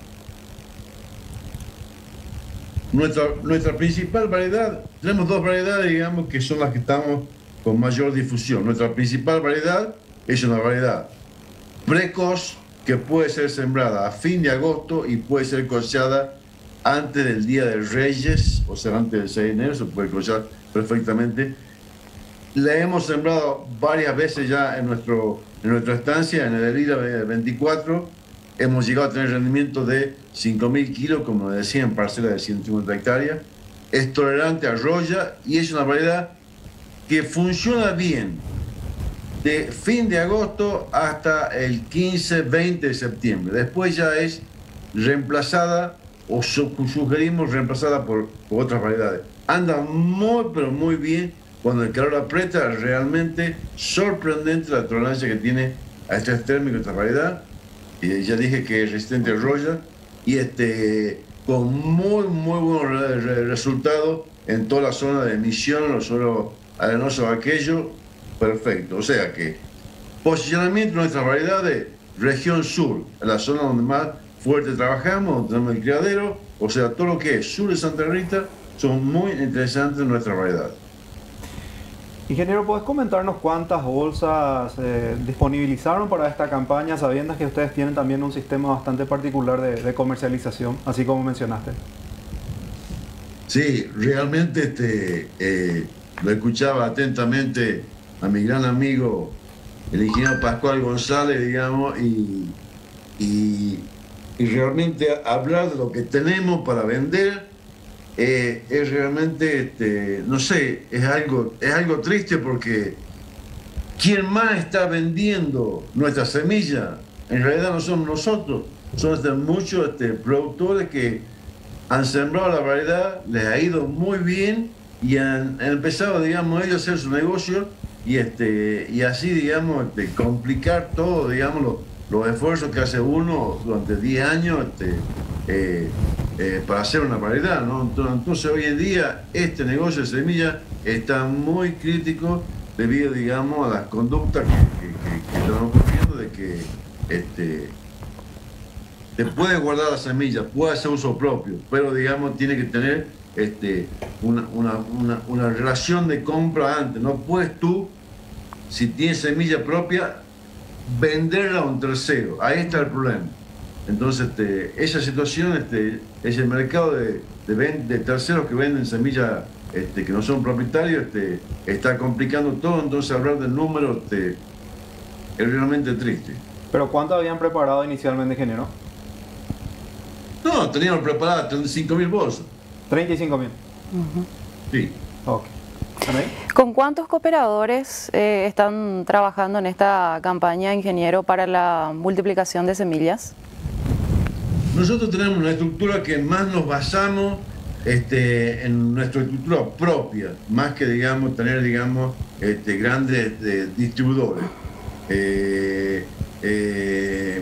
Nuestra, nuestra principal variedad, tenemos dos variedades, digamos, que son las que estamos con mayor difusión. Nuestra principal variedad es una variedad precoz que puede ser sembrada a fin de agosto y puede ser cosechada antes del Día de Reyes, o sea, antes del seis de enero, se puede cosechar perfectamente. La hemos sembrado varias veces ya en, nuestro, en nuestra estancia, en el Elira veinticuatro, hemos llegado a tener rendimiento de cinco mil kilos, como decía, en parcelas de ciento cincuenta hectáreas. Es tolerante a roya y es una variedad que funciona bien de fin de agosto hasta el quince, veinte de septiembre. Después ya es reemplazada o sugerimos reemplazada por, por otras variedades. Anda muy, pero muy bien cuando el calor aprieta. Realmente sorprendente la tolerancia que tiene a estrés térmico esta variedad. Eh, ya dije que es resistente a roya y este, con muy, muy buenos re resultados en toda la zona de emisión, los suelos arenosos aquello, perfecto. O sea que posicionamiento de nuestras variedades, región sur, en la zona donde más fuerte trabajamos, donde tenemos el criadero, o sea, todo lo que es sur de Santa Rita, son muy interesantes nuestras variedades. Ingeniero, ¿podés comentarnos cuántas bolsas eh, disponibilizaron para esta campaña, sabiendo que ustedes tienen también un sistema bastante particular de, de comercialización, así como mencionaste? Sí, realmente este, eh, lo escuchaba atentamente a mi gran amigo, el ingeniero Pascual González, digamos, y, y, y realmente hablar de lo que tenemos para vender eh, es realmente, este, no sé, es algo, es algo triste porque quien más está vendiendo nuestra semilla, en realidad no somos nosotros, son este, muchos este, productores que han sembrado la variedad, les ha ido muy bien y han, han empezado, digamos, ellos a hacer su negocio y, este, y así, digamos, este, complicar todo, digamos, los, los esfuerzos que hace uno durante diez años este, eh, eh, para hacer una variedad, ¿no? Entonces, entonces, hoy en día, este negocio de semillas está muy crítico debido, digamos, a las conductas que, que, que, que están ocurriendo de que este, te puedes guardar la semilla, puede hacer uso propio, pero, digamos, tiene que tener este, una, una, una, una relación de compra antes. No puedes tú, si tienes semilla propia, venderla a un tercero. Ahí está el problema. Entonces, este, esa situación, este, ese mercado de, de, de terceros que venden semillas este, que no son propietarios, este, está complicando todo. Entonces, hablar del número este, es realmente triste. ¿Pero cuánto habían preparado inicialmente, ingeniero? No, teníamos preparadas treinta y cinco mil bolsas. treinta y cinco mil. Uh-huh. Sí. Ok. ¿Con cuántos cooperadores eh, están trabajando en esta campaña, ingeniero, para la multiplicación de semillas? Nosotros tenemos una estructura que más nos basamos este, en nuestra estructura propia, más que, digamos, tener, digamos, este, grandes este, distribuidores. Eh, eh,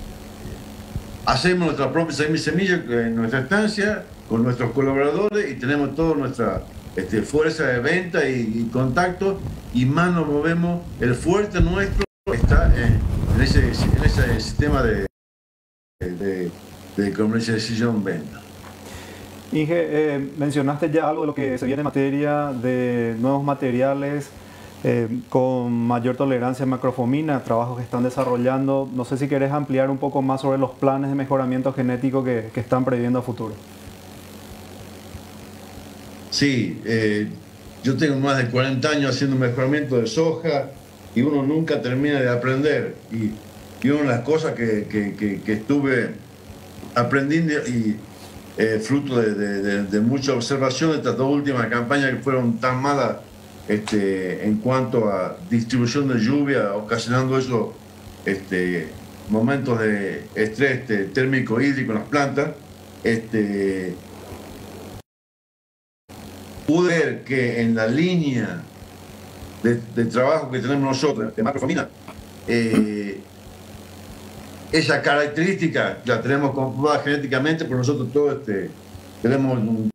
hacemos nuestra propia semilla en nuestra estancia, con nuestros colaboradores, y tenemos toda nuestra este, fuerza de venta y, y contacto, y más nos movemos. El fuerte nuestro está en, en, ese, en ese sistema de, de, de comercialización venta. Inge, eh, mencionaste ya algo de lo que se viene en materia de nuevos materiales eh, con mayor tolerancia a macrofomina, trabajos que están desarrollando. No sé si querés ampliar un poco más sobre los planes de mejoramiento genético que, que están previendo a futuro. Sí, eh, yo tengo más de cuarenta años haciendo mejoramiento de soja y uno nunca termina de aprender. Y, y una de las cosas que, que, que, que estuve aprendiendo y eh, fruto de, de, de, de mucha observación de estas dos últimas campañas que fueron tan malas este, en cuanto a distribución de lluvia, ocasionando esos este, momentos de estrés este, térmico hídrico en las plantas, este, pude ver que en la línea de, de trabajo que tenemos nosotros, de macrofomina, eh, esa característica la tenemos comprobada genéticamente, por nosotros todos este, tenemos un,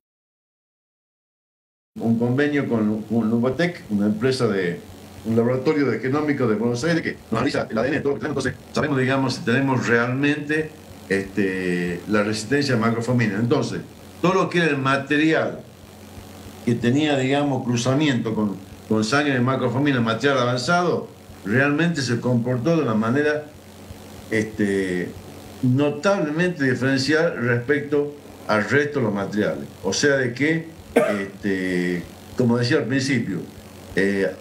un convenio con, con Novotec, una empresa de un laboratorio de genómico de Buenos Aires que nos analiza el A D N de todo lo que tenemos. Entonces sabemos, digamos, si tenemos realmente este, la resistencia a macrofomina. Entonces, todo lo que era el material que tenía, digamos, cruzamiento con, con sangre de macrofomina, material avanzado, realmente se comportó de una manera este, notablemente diferencial respecto al resto de los materiales. O sea, de que, este, como decía al principio, eh,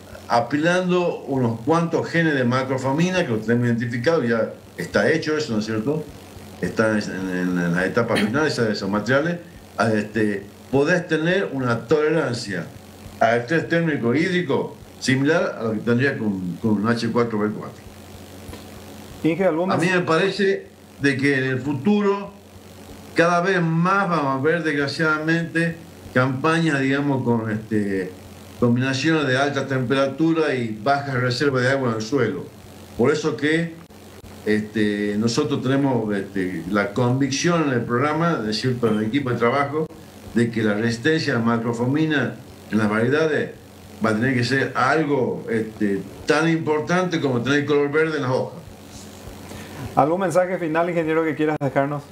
apilando unos cuantos genes de macrofomina que los tenemos identificados, ya está hecho eso, ¿no es cierto? está en, en, en las etapas finales de esos materiales, este, podés tener una tolerancia a estrés térmico hídrico similar a lo que tendría con, con un H cuatro B cuatro. Inge, a mí me parece de que en el futuro cada vez más vamos a ver, desgraciadamente, campañas, digamos, con este, combinaciones de alta temperatura y baja reserva de agua en el suelo. Por eso que este, nosotros tenemos este, la convicción en el programa, es decir, para el equipo de trabajo, de que la resistencia a la macrofomina en las variedades va a tener que ser algo este, tan importante como tener color verde en las hojas. ¿Algún mensaje final, ingeniero, que quieras dejarnos?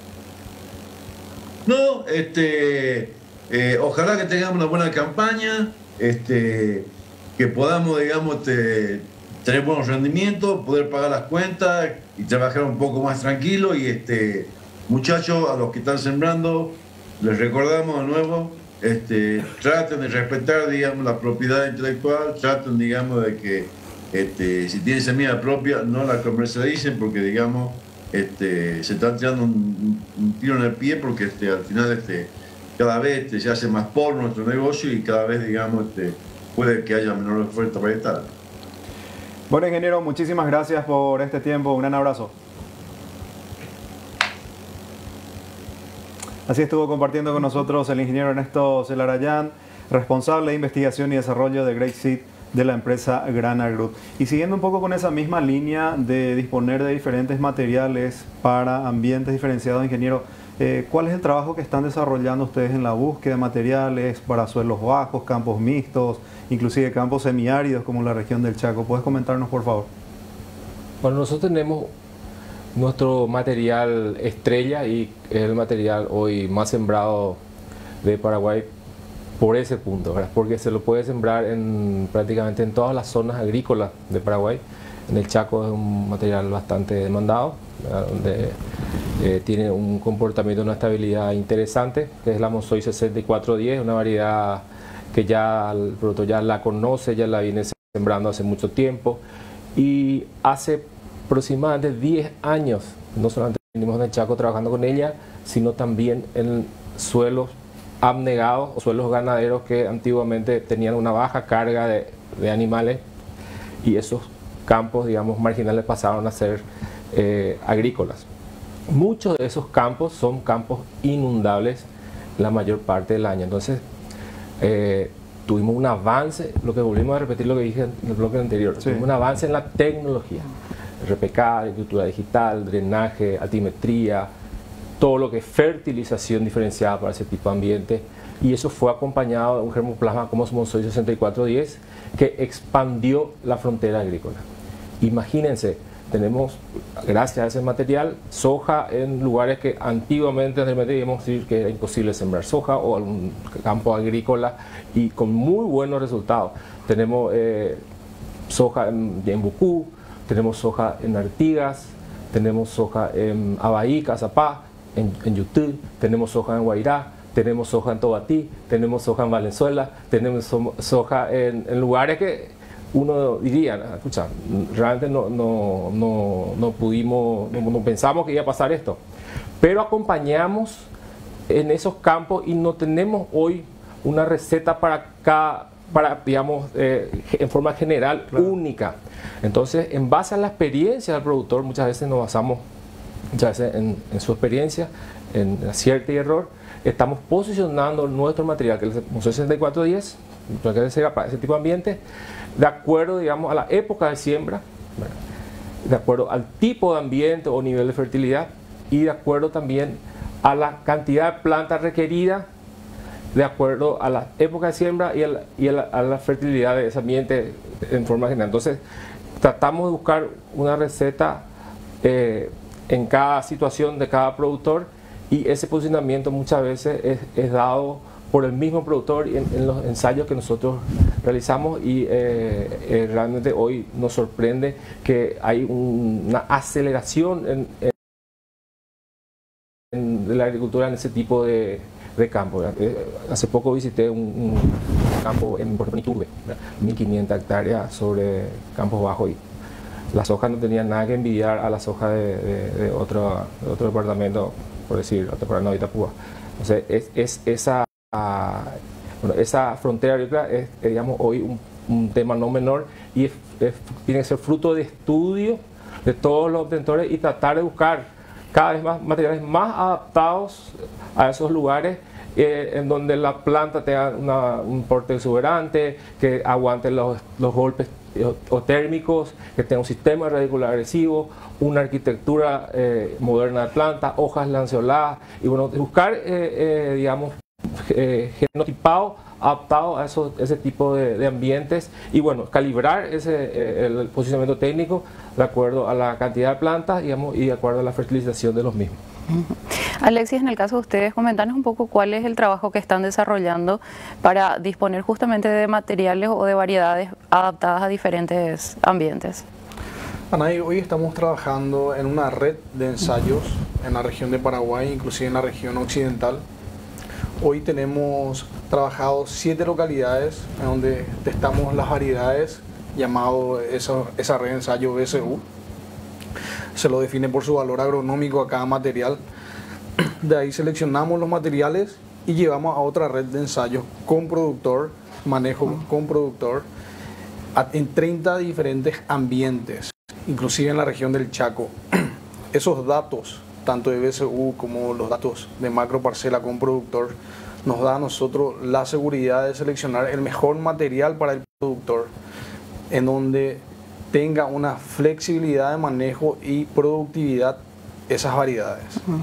No, este, eh, ojalá que tengamos una buena campaña, este, que podamos, digamos, te, tener buenos rendimientos, poder pagar las cuentas y trabajar un poco más tranquilo. Y este, muchachos, a los que están sembrando, les recordamos de nuevo, este, traten de respetar, digamos, la propiedad intelectual, traten, digamos, de que este, si tienen semilla propia no la comercialicen, porque, digamos, este, se está tirando un, un tiro en el pie, porque este, al final este, cada vez este, se hace más por nuestro negocio y cada vez, digamos, este, puede que haya menor oferta varietal. Bueno, ingeniero, muchísimas gracias por este tiempo. Un gran abrazo. Así estuvo compartiendo con nosotros el ingeniero Ernesto Celarayán, responsable de investigación y desarrollo de Great Seed de la empresa Grana Group. Y siguiendo un poco con esa misma línea de disponer de diferentes materiales para ambientes diferenciados, ingeniero, eh, ¿cuál es el trabajo que están desarrollando ustedes en la búsqueda de materiales para suelos bajos, campos mixtos, inclusive campos semiáridos como la región del Chaco? ¿Puedes comentarnos, por favor? Bueno, nosotros tenemos nuestro material estrella y es el material hoy más sembrado de Paraguay por ese punto, ¿verdad? Porque se lo puede sembrar en prácticamente en todas las zonas agrícolas de Paraguay. En el Chaco es un material bastante demandado, ¿verdad? Donde eh, tiene un comportamiento, una estabilidad interesante, que es la Monzoy sesenta y cuatro diez, una variedad que ya el productor ya la conoce, ya la viene sembrando hace mucho tiempo, y hace aproximadamente diez años, no solamente venimos en el Chaco trabajando con ella, sino también en suelos abnegados o suelos ganaderos que antiguamente tenían una baja carga de, de animales, y esos campos, digamos, marginales pasaron a ser eh, agrícolas. Muchos de esos campos son campos inundables la mayor parte del año. Entonces, eh, tuvimos un avance, lo que volvimos a repetir lo que dije en el bloque anterior, sí. Tuvimos un avance en la tecnología, R P K, agricultura digital, drenaje, altimetría, todo lo que es fertilización diferenciada para ese tipo de ambiente, y eso fue acompañado de un germoplasma como Monzoy sesenta y cuatro diez que expandió la frontera agrícola. Imagínense, tenemos, gracias a ese material, soja en lugares que antiguamente debíamos decir que era imposible sembrar soja, o algún campo agrícola, y con muy buenos resultados. Tenemos eh, soja en, en Bucú, tenemos soja en Artigas, tenemos soja en Abaí, Cazapá, en, en Yutí, tenemos soja en Guairá, tenemos soja en Tobatí, tenemos soja en Valenzuela, tenemos so, soja en, en lugares que uno diría, escucha, realmente no, no, no, no pudimos, no, no pensamos que iba a pasar esto, pero acompañamos en esos campos y no tenemos hoy una receta para cada, para, digamos, eh, en forma general, claro, única. Entonces, en base a la experiencia del productor, muchas veces nos basamos muchas veces en, en su experiencia, en acierto y error, estamos posicionando nuestro material, que es el Monzoy sesenta y cuatro diez, para ese tipo de ambiente, de acuerdo, digamos, a la época de siembra, ¿verdad?, de acuerdo al tipo de ambiente o nivel de fertilidad, y de acuerdo también a la cantidad de plantas requerida, de acuerdo a la época de siembra y a la, y a la, a la fertilidad de ese ambiente en forma general. Entonces, tratamos de buscar una receta eh, en cada situación de cada productor, y ese posicionamiento muchas veces es, es dado por el mismo productor en, en los ensayos que nosotros realizamos, y eh, eh, realmente hoy nos sorprende que hay un, una aceleración en, en, en la agricultura en ese tipo de, de campo. Eh, hace poco visité un, un campo en Puerto Iturbe, mil quinientas hectáreas sobre campos bajos, y La soja no tenía nada que envidiar a la soja de, de, de, otro, de otro departamento, por decir, otro para Itapúa. Entonces, es, es esa, bueno, esa frontera agrícola es, digamos, hoy un, un tema no menor y es, es, tiene que ser fruto de estudio de todos los obtentores y tratar de buscar cada vez más materiales más adaptados a esos lugares eh, en donde la planta tenga una, un porte exuberante, que aguante los, los golpes o térmicos, que tenga un sistema radicular agresivo, una arquitectura eh, moderna de planta, hojas lanceoladas y bueno, buscar eh, eh, digamos eh, genotipado adaptado a esos, ese tipo de, de ambientes y bueno, calibrar ese, eh, el posicionamiento técnico de acuerdo a la cantidad de plantas, digamos, y de acuerdo a la fertilización de los mismos. Alexis, en el caso de ustedes, comentarnos un poco cuál es el trabajo que están desarrollando para disponer justamente de materiales o de variedades adaptadas a diferentes ambientes. Anaí, hoy estamos trabajando en una red de ensayos en la región de Paraguay, inclusive en la región occidental. Hoy tenemos trabajado siete localidades en donde testamos las variedades, llamado esa, esa red de ensayo B S U. Se lo define por su valor agronómico a cada material. De ahí seleccionamos los materiales y llevamos a otra red de ensayos con productor, manejo con productor, en treinta diferentes ambientes, inclusive en la región del Chaco. Esos datos, tanto de B S U como los datos de macro parcela con productor, nos da a nosotros la seguridad de seleccionar el mejor material para el productor, en donde tenga una flexibilidad de manejo y productividad esas variedades.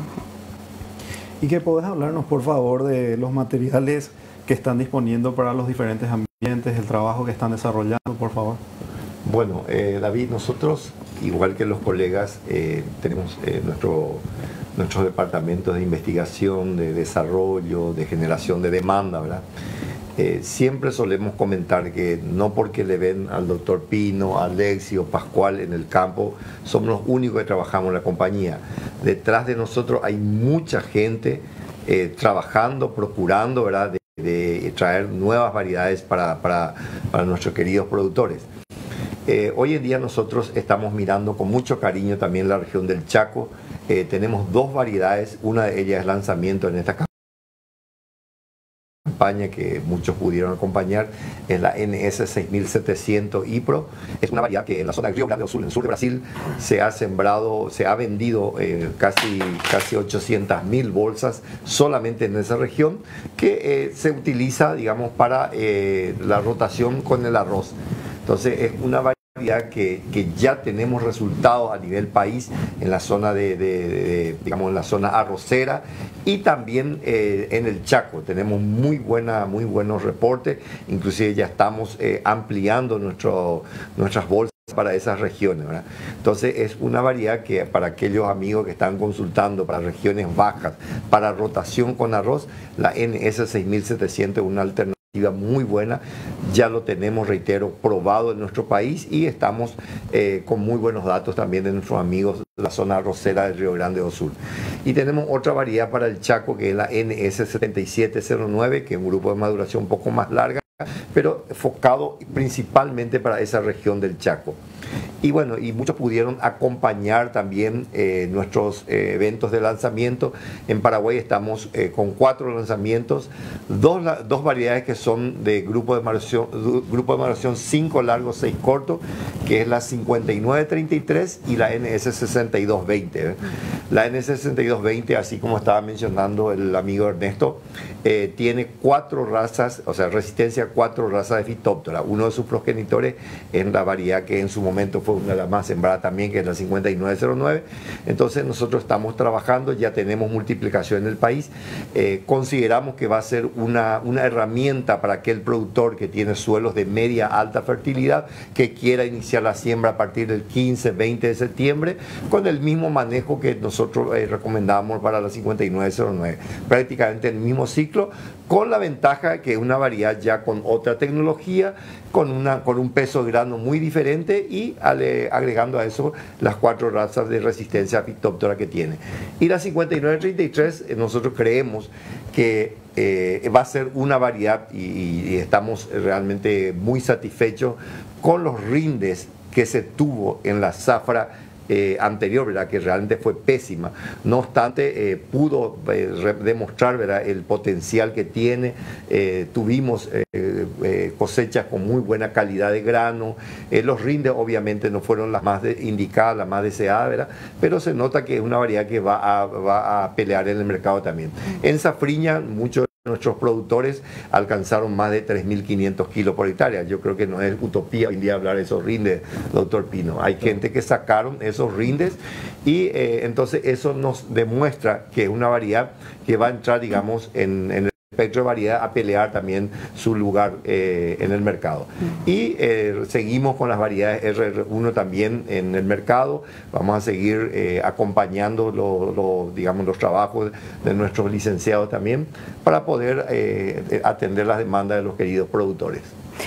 ¿Y qué podés hablarnos, por favor, de los materiales que están disponiendo para los diferentes ambientes, el trabajo que están desarrollando, por favor? Bueno, eh, David, nosotros, igual que los colegas, eh, tenemos eh, nuestro, nuestros departamentos de investigación, de desarrollo, de generación de demanda, ¿verdad? Eh, siempre solemos comentar que no porque le ven al doctor Pino, a Alexis o Pascual en el campo, somos los únicos que trabajamos en la compañía. Detrás de nosotros hay mucha gente eh, trabajando, procurando, ¿verdad?, de, de traer nuevas variedades para, para, para nuestros queridos productores. Eh, hoy en día nosotros estamos mirando con mucho cariño también la región del Chaco. Eh, tenemos dos variedades, una de ellas es lanzamiento en esta campaña que muchos pudieron acompañar, es la N S seis mil setecientos I P R O. Es una variedad que en la zona de Río Grande do Sul, en el sur de Brasil, se ha sembrado, se ha vendido eh, casi, casi ochocientas mil bolsas solamente en esa región, que eh, se utiliza, digamos, para eh, la rotación con el arroz. Entonces es una variedad que, que ya tenemos resultados a nivel país en la zona de, de, de digamos, en la zona arrocera y también eh, en el Chaco. Tenemos muy buena, muy buenos reportes, inclusive ya estamos eh, ampliando nuestro, nuestras bolsas para esas regiones, ¿verdad? Entonces es una variedad que para aquellos amigos que están consultando para regiones bajas, para rotación con arroz, la N S seis mil setecientos es una alternativa muy buena, ya lo tenemos, reitero, probado en nuestro país y estamos eh, con muy buenos datos también de nuestros amigos de la zona arrocera del Río Grande do Sul. Y tenemos otra variedad para el Chaco que es la N S setenta y siete cero nueve, que es un grupo de maduración un poco más larga, pero enfocado principalmente para esa región del Chaco. Y bueno, y muchos pudieron acompañar también eh, nuestros eh, eventos de lanzamiento. En Paraguay estamos eh, con cuatro lanzamientos, dos, dos variedades que son de grupo de maduración, grupo de maduración cinco largos, seis cortos, que es la cincuenta y nueve treinta y tres y la N S sesenta y dos veinte. ¿eh? La N S sesenta y dos veinte, así como estaba mencionando el amigo Ernesto, eh, tiene cuatro razas, o sea, resistencia a cuatro razas de Phytophthora. Uno de sus progenitores es la variedad que en su momento fue una de las más sembradas también, que es la cincuenta y nueve cero nueve. Entonces nosotros estamos trabajando, ya tenemos multiplicación en el país. Eh, consideramos que va a ser una, una herramienta para aquel productor que tiene suelos de media alta fertilidad, que quiera iniciar la siembra a partir del quince, veinte de septiembre, con el mismo manejo que nosotros eh, recomendamos para la cincuenta y nueve cero nueve. Prácticamente el mismo ciclo, con la ventaja que es una variedad ya con otra tecnología, con, una, con un peso de grano muy diferente y ale, agregando a eso las cuatro razas de resistencia a Phytophthora que tiene. Y la cincuenta y nueve treinta y tres eh, nosotros creemos que eh, va a ser una variedad y, y estamos realmente muy satisfechos con los rindes que se tuvo en la zafra Eh, anterior, ¿verdad? Que realmente fue pésima. No obstante, eh, pudo eh, demostrar, ¿verdad?, el potencial que tiene. Eh, tuvimos eh, eh, cosechas con muy buena calidad de grano. Eh, los rindes obviamente no fueron las más de, indicadas, las más deseadas, ¿verdad? Pero se nota que es una variedad que va a, va a pelear en el mercado también. En safriña, muchos nuestros productores alcanzaron más de tres mil quinientos kilos por hectárea. Yo creo que no es utopía hoy en día hablar de esos rindes, doctor Pino. Hay gente que sacaron esos rindes y eh, entonces eso nos demuestra que es una variedad que va a entrar, digamos, en, en el espectro de variedad a pelear también su lugar eh, en el mercado. Y eh, seguimos con las variedades R R uno también en el mercado. Vamos a seguir eh, acompañando lo, lo, digamos, los trabajos de nuestros licenciados también para poder eh, atender las demandas de los queridos productores.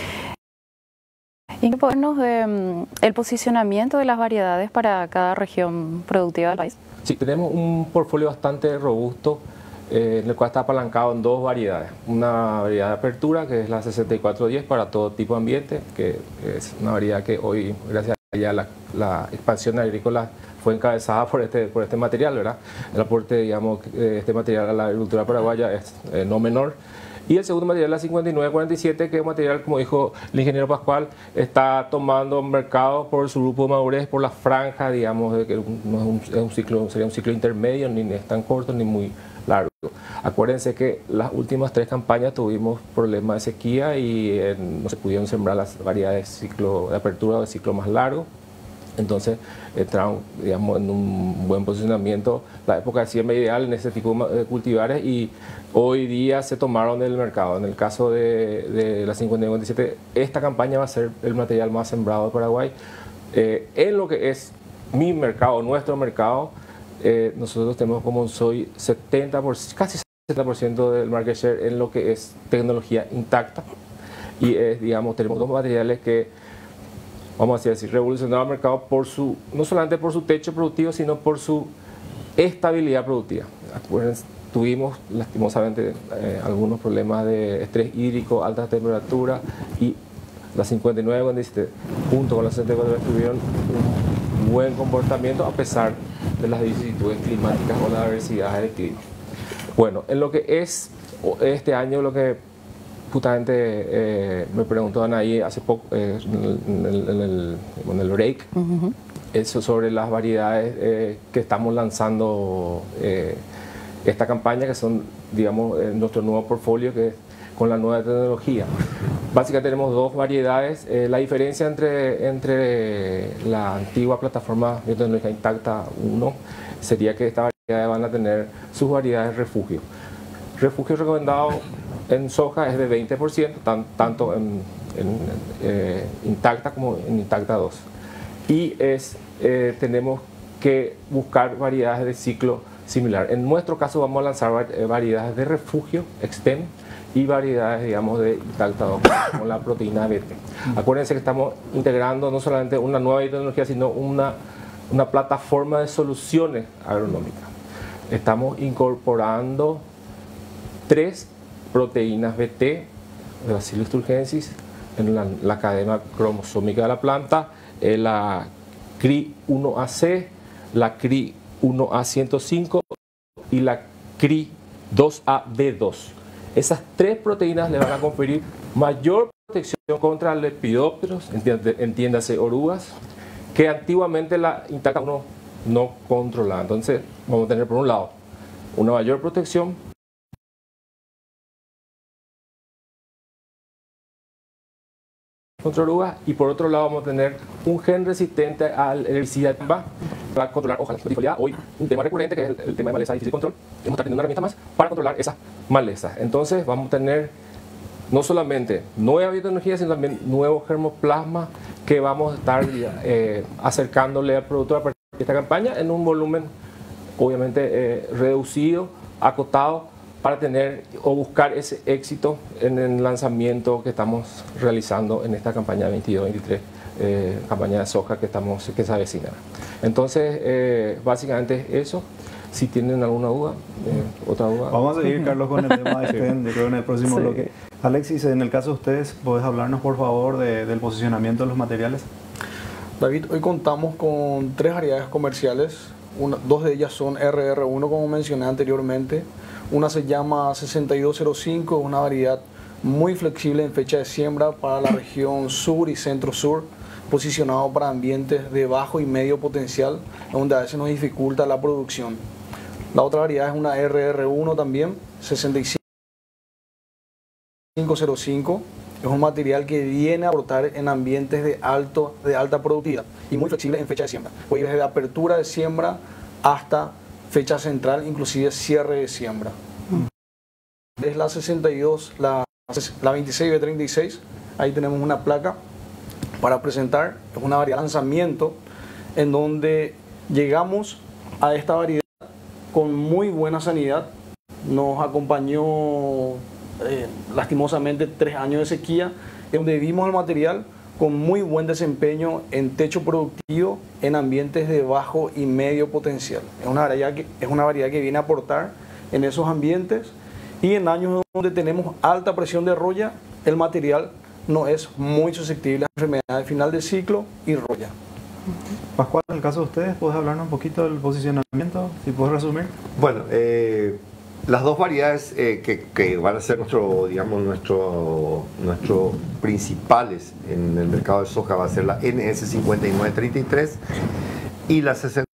¿Y qué podemos de el posicionamiento de las variedades para cada región productiva del país? Sí, tenemos un portfolio bastante robusto, Eh, en el cual está apalancado en dos variedades. Una variedad de apertura, que es la sesenta y cuatro diez para todo tipo de ambiente, que es una variedad que hoy, gracias a ella, la, la expansión agrícola fue encabezada por este, por este material, ¿verdad? El aporte, digamos, de este material a la agricultura paraguaya es eh, no menor. Y el segundo material, la cincuenta y nueve cuarenta y siete, que es un material, como dijo el ingeniero Pascual, está tomando mercado por su grupo de madurez, por la franja, digamos, de que no es un, es un ciclo, sería un ciclo intermedio, ni es tan corto ni muy largo. Acuérdense que las últimas tres campañas tuvimos problemas de sequía y eh, no se pudieron sembrar las variedades de ciclo de apertura o de ciclo más largo. Entonces entraron, digamos, en un buen posicionamiento. La época de siembra ideal en ese tipo de cultivares y hoy día se tomaron del mercado. En el caso de, de la cincuenta y nueve cuarenta y siete, esta campaña va a ser el material más sembrado de Paraguay. Eh, en lo que es mi mercado, nuestro mercado, eh, nosotros tenemos como soy setenta por ciento, casi setenta por ciento del market share en lo que es tecnología intacta. Y es, digamos, tenemos dos materiales que, vamos a decir, revolucionaron el mercado por su, no solamente por su techo productivo, sino por su estabilidad productiva. Acuérdense, tuvimos lastimosamente eh, algunos problemas de estrés hídrico, altas temperaturas, y la cincuenta y nueve cuarenta y siete junto con la sesenta y cuatro tuvieron un buen comportamiento a pesar de las vicisitudes climáticas o las adversidades del clima. Bueno, en lo que es este año, lo que justamente eh, me preguntó Anaí hace poco eh, en, el, en, el, en el break, uh-huh. eso sobre las variedades eh, que estamos lanzando eh, esta campaña, que son, digamos, eh, nuestro nuevo portfolio, que es con la nueva tecnología. Básicamente tenemos dos variedades. Eh, la diferencia entre, entre la antigua plataforma de tecnología intacta uno sería que estas variedades van a tener sus variedades refugio. Refugio recomendado en soja es de veinte por ciento, tan, tanto en, en eh, intacta como en intacta dos. Y es, eh, tenemos que buscar variedades de ciclo similar. En nuestro caso vamos a lanzar variedades de refugio, extem, y variedades, digamos, de intacta dos con la proteína B T. Acuérdense que estamos integrando no solamente una nueva tecnología, sino una, una plataforma de soluciones agronómicas. Estamos incorporando tres proteínas B T de Bacillus thuringiensis en la, la cadena cromosómica de la planta, eh, la C R I uno A C, la C R I uno A ciento cinco y la C R I dos A B dos. Esas tres proteínas le van a conferir mayor protección contra lepidópteros, entiéndase orugas, que antiguamente la intacta uno no controlaba. Entonces vamos a tener por un lado una mayor protección contra orugas y por otro lado vamos a tener un gen resistente al herbicida para controlar hojas. Hoy un tema recurrente que es el, el tema de maleza de difícil control. Vamos a estar teniendo una herramienta más para controlar esas malezas. Entonces vamos a tener no solamente nueva biotecnología, sino también nuevos germoplasmas que vamos a estar eh, acercándole al productor a partir de esta campaña en un volumen obviamente eh, reducido, acotado, para tener o buscar ese éxito en el lanzamiento que estamos realizando en esta campaña veintidós veintitrés, eh, campaña de soja que, estamos, que se avecina. Entonces, eh, básicamente eso. Si tienen alguna duda, eh, otra duda. Vamos a seguir, Carlos, con el tema de Extem, yo creo en el próximo sí. bloque. Alexis, en el caso de ustedes, ¿podés hablarnos por favor de, del posicionamiento de los materiales? David, hoy contamos con tres variedades comerciales. Una, dos de ellas son R R uno, como mencioné anteriormente. Una se llama sesenta y dos cero cinco, una variedad muy flexible en fecha de siembra para la región sur y centro-sur, posicionado para ambientes de bajo y medio potencial, donde a veces nos dificulta la producción. La otra variedad es una R R uno también, sesenta y cinco cero cinco. Es un material que viene a aportar en ambientes de, alto, de alta productividad y muy flexible en fecha de siembra. Puede ir desde apertura de siembra hasta fecha central, inclusive cierre de siembra. Es la sesenta y dos, la, la veintiséis B treinta y seis. Ahí tenemos una placa para presentar. Es una variedad de lanzamiento en donde llegamos a esta variedad con muy buena sanidad. Nos acompañó Eh, lastimosamente tres años de sequía, donde vimos el material con muy buen desempeño en techo productivo en ambientes de bajo y medio potencial. Es una variedad que, es una variedad que viene a aportar en esos ambientes, y en años donde tenemos alta presión de roya, el material no es muy susceptible a enfermedades de final de ciclo y roya. Pascual, en el caso de ustedes, ¿puedes hablarnos un poquito del posicionamiento? Si puedes resumir. Bueno, eh... las dos variedades eh, que, que van a ser nuestro, digamos, nuestro, nuestros principales en el mercado de soja va a ser la N S cincuenta y nueve treinta y tres y la sesenta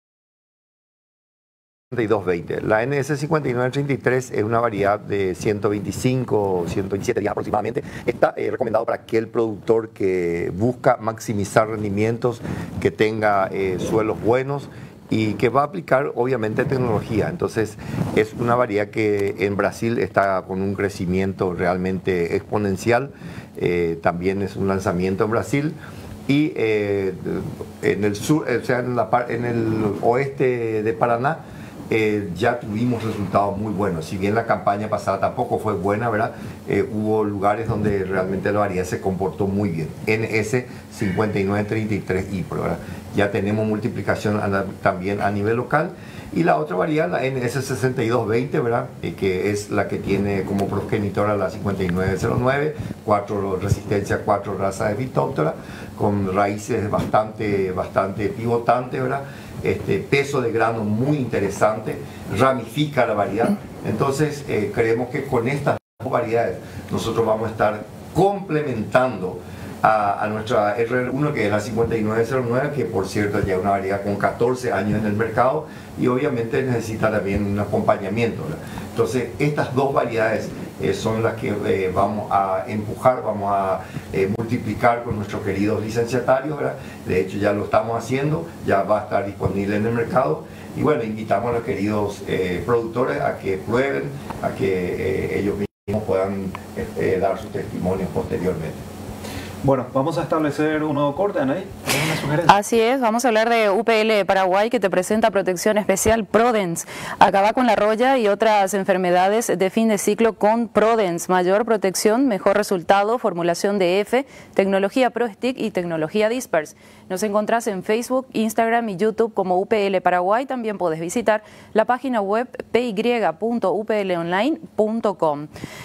y dos veinte. La N S cincuenta y nueve treinta y tres es una variedad de ciento veinticinco, ciento veintisiete días aproximadamente. Está eh, recomendado para aquel productor que busca maximizar rendimientos, que tenga eh, suelos buenos y que va a aplicar obviamente tecnología. Entonces es una variedad que en Brasil está con un crecimiento realmente exponencial. Eh, también es un lanzamiento en Brasil, y eh, en el sur, o sea, en, la, en el oeste de Paraná eh, ya tuvimos resultados muy buenos. Si bien la campaña pasada tampoco fue buena, ¿verdad? Eh, hubo lugares donde realmente la variedad se comportó muy bien. N S cincuenta y nueve treinta y tres I P R O, ¿verdad? Ya tenemos multiplicación a, también a nivel local. Y la otra variedad, la N S sesenta y dos veinte, ¿verdad? Eh, que es la que tiene como progenitora la cincuenta y nueve cero nueve, cuatro resistencia, cuatro razas de Phytophthora, con raíces bastante, bastante pivotantes, ¿verdad? Este, peso de grano muy interesante, ramifica la variedad. Entonces eh, creemos que con estas dos variedades nosotros vamos a estar complementando a, a nuestra R R uno, que es la cincuenta y nueve cero nueve, que por cierto ya es una variedad con catorce años en el mercado y obviamente necesita también un acompañamiento, ¿verdad? Entonces estas dos variedades eh, son las que eh, vamos a empujar, vamos a eh, multiplicar con nuestros queridos licenciatarios, ¿verdad? De hecho ya lo estamos haciendo, ya va a estar disponible en el mercado. Y bueno, invitamos a los queridos eh, productores a que prueben, a que eh, ellos mismos puedan eh, dar sus testimonios posteriormente. Bueno, vamos a establecer un nuevo corte, Anaí. ¿Tienes una sugerencia? Así es, vamos a hablar de U P L Paraguay, que te presenta protección especial Prodens. Acaba con la roya y otras enfermedades de fin de ciclo con Prodens. Mayor protección, mejor resultado, formulación de F, tecnología ProStick y tecnología Disperse. Nos encontrás en Facebook, Instagram y YouTube como U P L Paraguay. También podés visitar la página web p y punto u p l online punto com.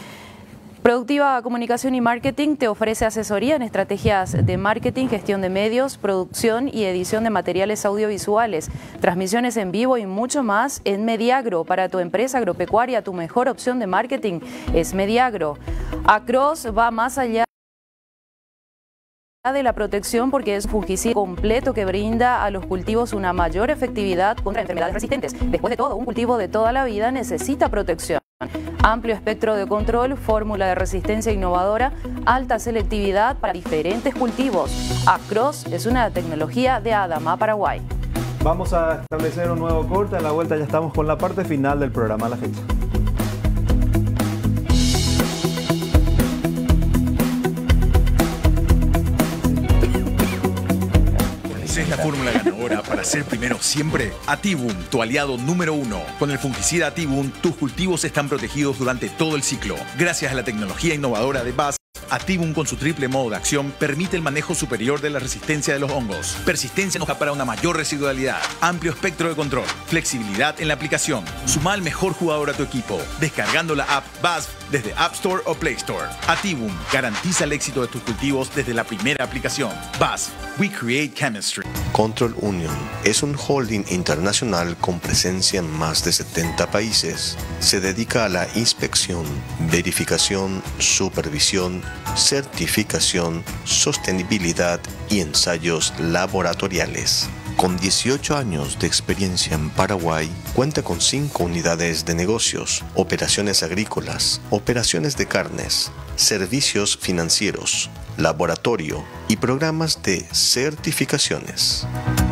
Productiva Comunicación y Marketing te ofrece asesoría en estrategias de marketing, gestión de medios, producción y edición de materiales audiovisuales, transmisiones en vivo y mucho más en Mediagro. Para tu empresa agropecuaria, tu mejor opción de marketing es Mediagro. Acros va más allá de la protección porque es un fungicida completo que brinda a los cultivos una mayor efectividad contra enfermedades resistentes. Después de todo, un cultivo de toda la vida necesita protección. Amplio espectro de control, fórmula de resistencia innovadora, alta selectividad para diferentes cultivos. Acros es una tecnología de Adama, Paraguay. Vamos a establecer un nuevo corte. A la vuelta ya estamos con la parte final del programa. A la fecha. ¿Es la fórmula ganadora para ser primero siempre? Atibum, tu aliado número uno. Con el fungicida Atibum, tus cultivos están protegidos durante todo el ciclo. Gracias a la tecnología innovadora de B A S F, Activum con su triple modo de acción permite el manejo superior de la resistencia de los hongos. Persistencia para una mayor residualidad. Amplio espectro de control. Flexibilidad en la aplicación. Suma al mejor jugador a tu equipo descargando la app B A S F desde App Store o Play Store. Activum garantiza el éxito de tus cultivos desde la primera aplicación. B A S F. We create chemistry. Control Union es un holding internacional con presencia en más de setenta países. Se dedica a la inspección, verificación, supervisión, certificación, sostenibilidad y ensayos laboratoriales. Con dieciocho años de experiencia en Paraguay, cuenta con cinco unidades de negocios, operaciones agrícolas, operaciones de carnes, servicios financieros, laboratorio y programas de certificaciones.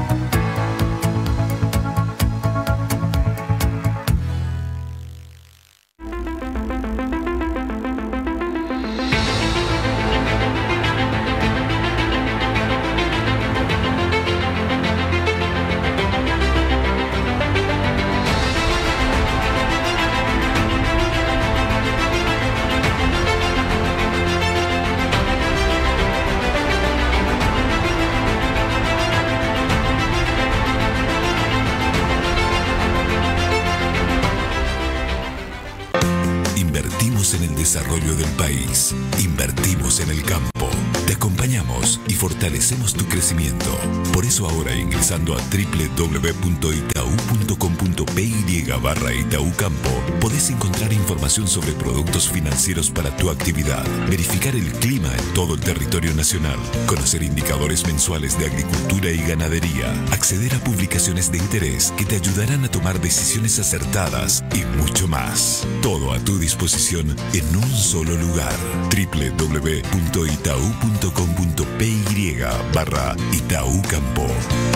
Invertimos en el desarrollo del país. Invertimos en el campo. Te acompañamos y fortalecemos tu crecimiento. Por eso ahora ingresando a doble u doble u doble u punto itaú punto com punto pe y barra Itaú Campo podés encontrar información sobre productos financieros para tu actividad, verificar el clima en todo el territorio nacional, conocer indicadores mensuales de agricultura y ganadería, acceder a publicaciones de interés que te ayudarán a tomar decisiones acertadas y mucho más. Todo a tu disposición en un solo lugar. doble u doble u doble u punto itaú punto com punto pe y barra Itaú Campo.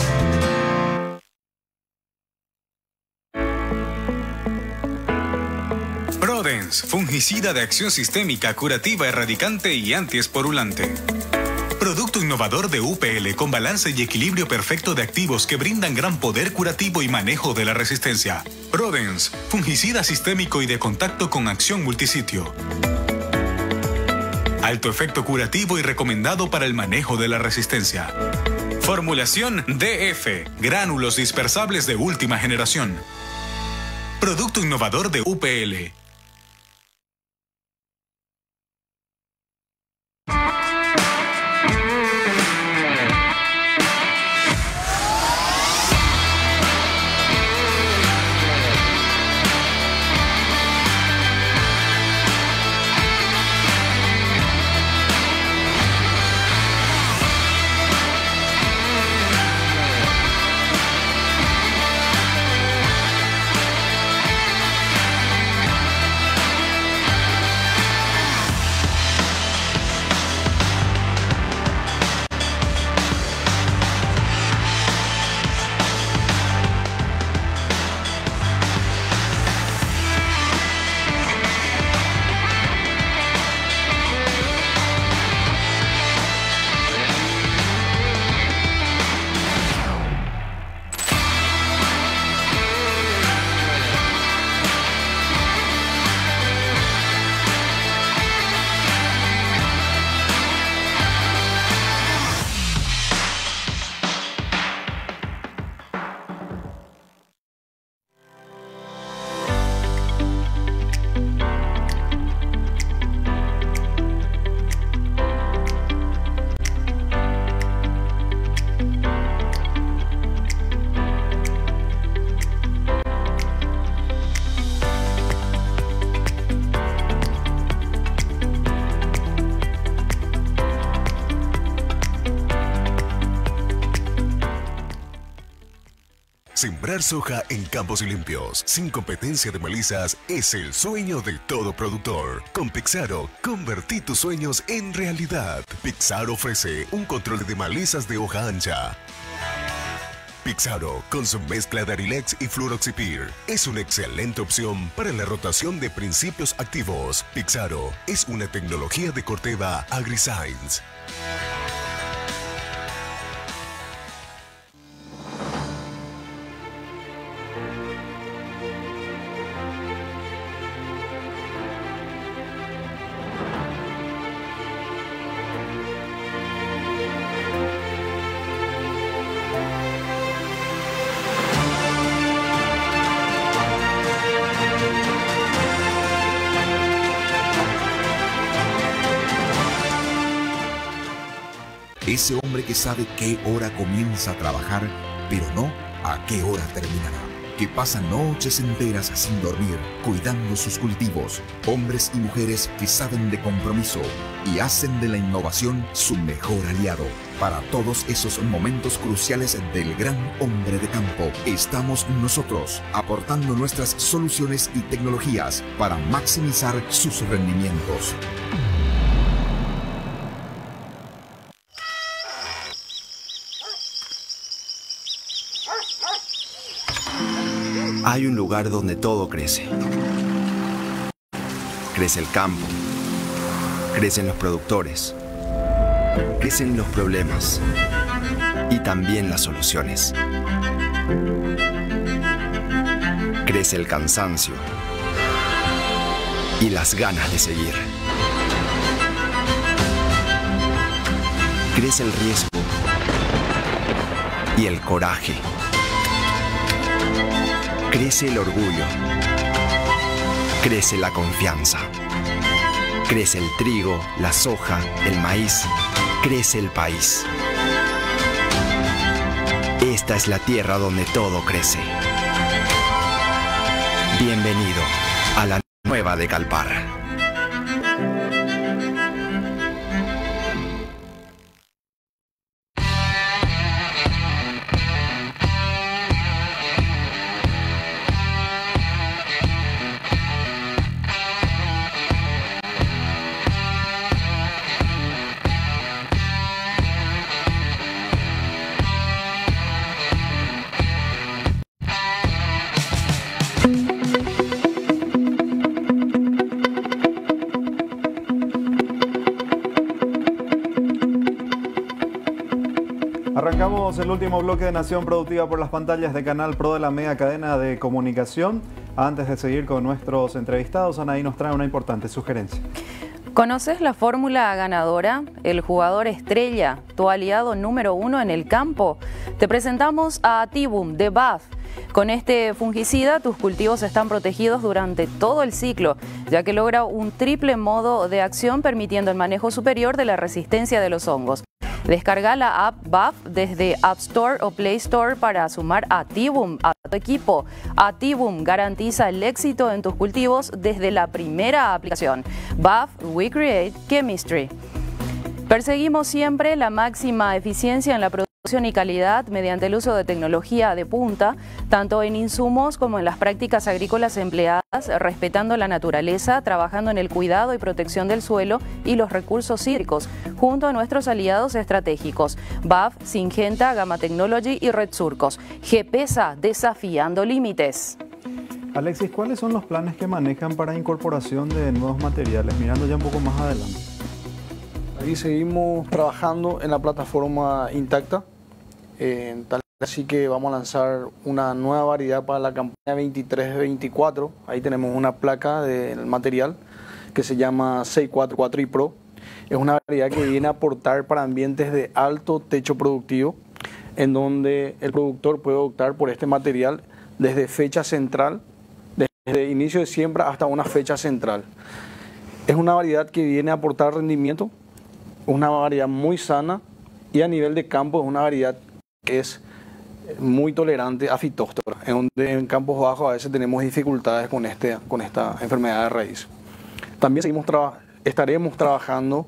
Prodens, fungicida de acción sistémica, curativa, erradicante y antiesporulante. Producto innovador de U P L con balance y equilibrio perfecto de activos que brindan gran poder curativo y manejo de la resistencia. Prodens, fungicida sistémico y de contacto con acción multisitio. Alto efecto curativo y recomendado para el manejo de la resistencia. Formulación D F, gránulos dispersables de última generación. Producto innovador de U P L. Sembrar soja en campos limpios, sin competencia de malezas, es el sueño de todo productor. Con Pixaro, convertí tus sueños en realidad. Pixaro ofrece un control de malezas de hoja ancha. Pixaro, con su mezcla de Arilex y Fluroxipir, es una excelente opción para la rotación de principios activos. Pixaro es una tecnología de Corteva AgriScience. Ese hombre que sabe qué hora comienza a trabajar, pero no a qué hora terminará. Que pasa noches enteras sin dormir, cuidando sus cultivos. Hombres y mujeres que saben de compromiso y hacen de la innovación su mejor aliado. Para todos esos momentos cruciales del gran hombre de campo, estamos nosotros, aportando nuestras soluciones y tecnologías para maximizar sus rendimientos. Hay un lugar donde todo crece. Crece el campo. Crecen los productores. Crecen los problemas. Y también las soluciones. Crece el cansancio. Y las ganas de seguir. Crece el riesgo. Y el coraje. Crece el orgullo, crece la confianza, crece el trigo, la soja, el maíz, crece el país. Esta es la tierra donde todo crece. Bienvenido a la nueva de Calpar. Arrancamos el último bloque de Nación Productiva por las pantallas de Canal Pro de la mega cadena de comunicación. Antes de seguir con nuestros entrevistados, Anaí nos trae una importante sugerencia. ¿Conoces la fórmula ganadora? El jugador estrella, tu aliado número uno en el campo. Te presentamos a Atibum de B A F. Con este fungicida, tus cultivos están protegidos durante todo el ciclo, ya que logra un triple modo de acción permitiendo el manejo superior de la resistencia de los hongos. Descarga la app B A F desde App Store o Play Store para sumar Atibum a tu equipo. Atibum garantiza el éxito en tus cultivos desde la primera aplicación. B A F, We Create Chemistry. Perseguimos siempre la máxima eficiencia en la producción y calidad mediante el uso de tecnología de punta, tanto en insumos como en las prácticas agrícolas empleadas, respetando la naturaleza, trabajando en el cuidado y protección del suelo y los recursos hídricos, junto a nuestros aliados estratégicos, B A F, Syngenta, Gamma Technology y Red Surcos. GEPESA, desafiando límites. Alexis, ¿cuáles son los planes que manejan para incorporación de nuevos materiales? Mirando ya un poco más adelante. Ahí seguimos trabajando en la plataforma Intacta. Eh, tal así que vamos a lanzar una nueva variedad para la campaña veintitrés veinticuatro. Ahí tenemos una placa del material que se llama seiscientos cuarenta y cuatro i Pro. Es una variedad que viene a aportar para ambientes de alto techo productivo, en donde el productor puede optar por este material desde fecha central, desde inicio de siembra hasta una fecha central. Es una variedad que viene a aportar rendimiento, una variedad muy sana, y a nivel de campo es una variedad que es muy tolerante a fitóstora, en donde en campos bajos a veces tenemos dificultades con, este, con esta enfermedad de raíz. También seguimos traba, estaremos trabajando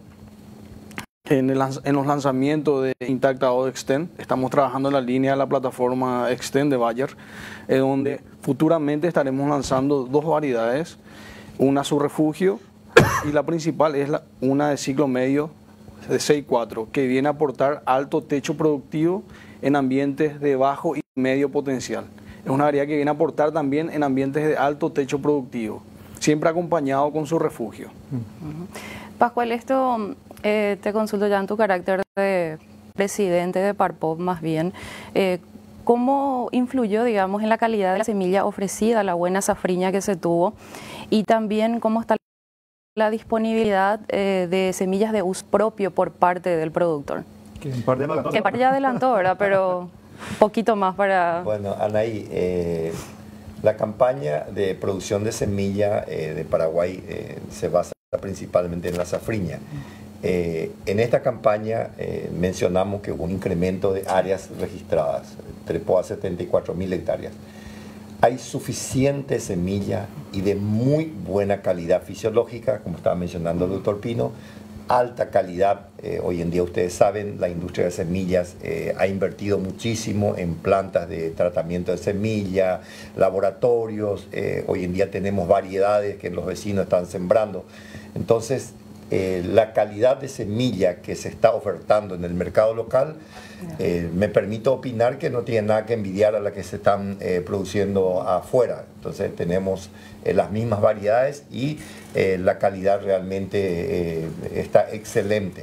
en, el, en los lanzamientos de Intacta O Extend. Estamos trabajando en la línea de la plataforma Extend de Bayer, en donde futuramente estaremos lanzando dos variedades, una su refugio y la principal es la, una de ciclo medio de seis cuatro, que viene a aportar alto techo productivo en ambientes de bajo y medio potencial. Es una variedad que viene a aportar también en ambientes de alto techo productivo, siempre acompañado con su refugio. Uh-huh. Pascual, esto eh, te consulto ya en tu carácter de presidente de Parpop más bien. Eh, ¿Cómo influyó, digamos, en la calidad de la semilla ofrecida, la buena safriña que se tuvo? Y también cómo está la disponibilidad eh, de semillas de uso propio por parte del productor. Que en parte, que en parte ya adelantó, ¿verdad? Pero un poquito más para... Bueno, Anaí, eh, la campaña de producción de semilla eh, de Paraguay eh, se basa principalmente en la safriña. Eh, en esta campaña eh, mencionamos que hubo un incremento de áreas registradas, trepó a setenta y cuatro mil hectáreas. Hay suficiente semilla y de muy buena calidad fisiológica, como estaba mencionando el doctor Pino, alta calidad. Eh, hoy en día ustedes saben, la industria de semillas eh, ha invertido muchísimo en plantas de tratamiento de semilla, laboratorios. Eh, hoy en día tenemos variedades que los vecinos están sembrando. Entonces, eh, la calidad de semilla que se está ofertando en el mercado local, eh, me permito opinar que no tiene nada que envidiar a la que se están eh, produciendo afuera. Entonces tenemos eh, las mismas variedades y eh, la calidad realmente eh, está excelente.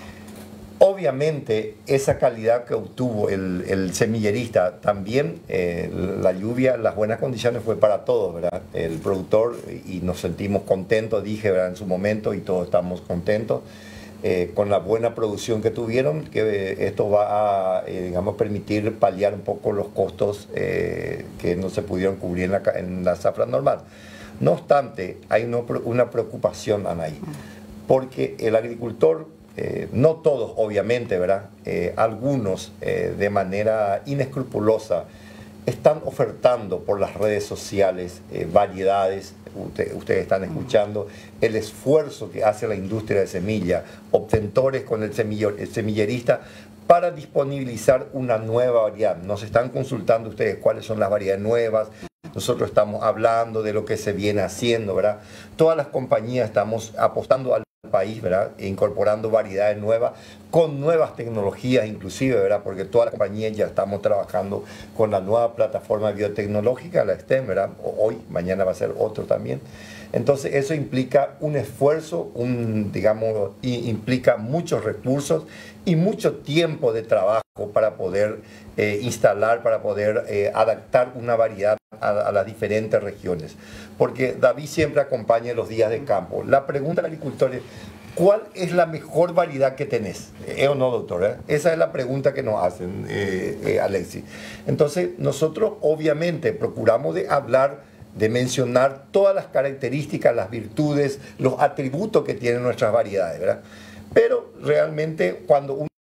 Obviamente esa calidad que obtuvo el, el semillerista, también eh, la lluvia, las buenas condiciones fue para todos, ¿verdad? El productor, y nos sentimos contentos, dije, ¿verdad?, en su momento, y todos estamos contentos eh, con la buena producción que tuvieron, que eh, esto va a, eh, digamos, permitir paliar un poco los costos eh, que no se pudieron cubrir en la, en la zafra normal. No obstante, hay una, una preocupación, Anaí, porque el agricultor, Eh, no todos obviamente, ¿verdad? Eh, algunos eh, de manera inescrupulosa están ofertando por las redes sociales eh, variedades. Usted, ustedes están escuchando el esfuerzo que hace la industria de semilla, obtentores con el, semiller, el semillerista, para disponibilizar una nueva variedad. Nos están consultando ustedes cuáles son las variedades nuevas. Nosotros estamos hablando de lo que se viene haciendo, ¿verdad? Todas las compañías estamos apostando al país, ¿verdad?, incorporando variedades nuevas, con nuevas tecnologías inclusive, ¿verdad?, porque todas las compañías ya estamos trabajando con la nueva plataforma biotecnológica, la STEM, ¿verdad?, hoy, mañana va a ser otro también. Entonces eso implica un esfuerzo, un, digamos, implica muchos recursos y mucho tiempo de trabajo para poder eh, instalar, para poder eh, adaptar una variedad a, a las diferentes regiones. Porque David siempre acompaña los días de campo. La pregunta al agricultor es, ¿cuál es la mejor variedad que tenés? ¿Eh o no, doctor? ¿Eh? Esa es la pregunta que nos hacen, eh, eh, Alexis. Entonces, nosotros obviamente procuramos de hablar, de mencionar todas las características, las virtudes, los atributos que tienen nuestras variedades, ¿verdad? Pero realmente cuando uno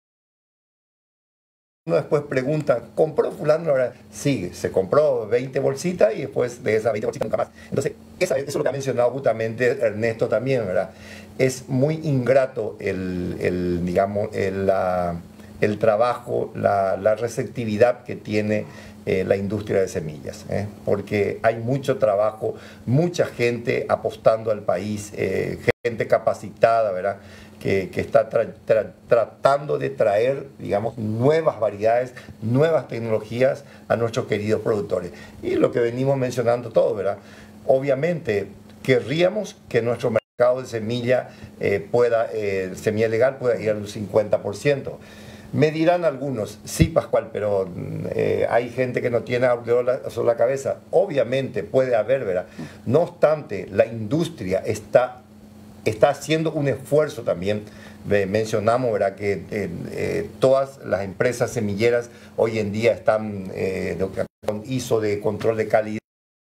Uno después pregunta, ¿compró fulano? Ahora sigue, se compró veinte bolsitas y después de esas veinte bolsitas nunca más. Entonces, esa, eso es lo que ha mencionado justamente Ernesto también, ¿verdad? Es muy ingrato el, el digamos, el, la, el trabajo, la, la receptividad que tiene eh, la industria de semillas, ¿eh? Porque hay mucho trabajo, mucha gente apostando al país, eh, gente capacitada, ¿verdad?, que, que está tra tra tratando de traer, digamos, nuevas variedades, nuevas tecnologías a nuestros queridos productores. Y lo que venimos mencionando todo, ¿verdad? Obviamente, querríamos que nuestro mercado de semilla eh, pueda, eh, semilla legal pueda ir al cincuenta por ciento. Me dirán algunos, sí, Pascual, pero eh, hay gente que no tiene aureola sobre la cabeza. Obviamente puede haber, ¿verdad? No obstante, la industria está está haciendo un esfuerzo también. Eh, mencionamos, ¿verdad?, que eh, eh, todas las empresas semilleras hoy en día están eh, con I S O de control de calidad,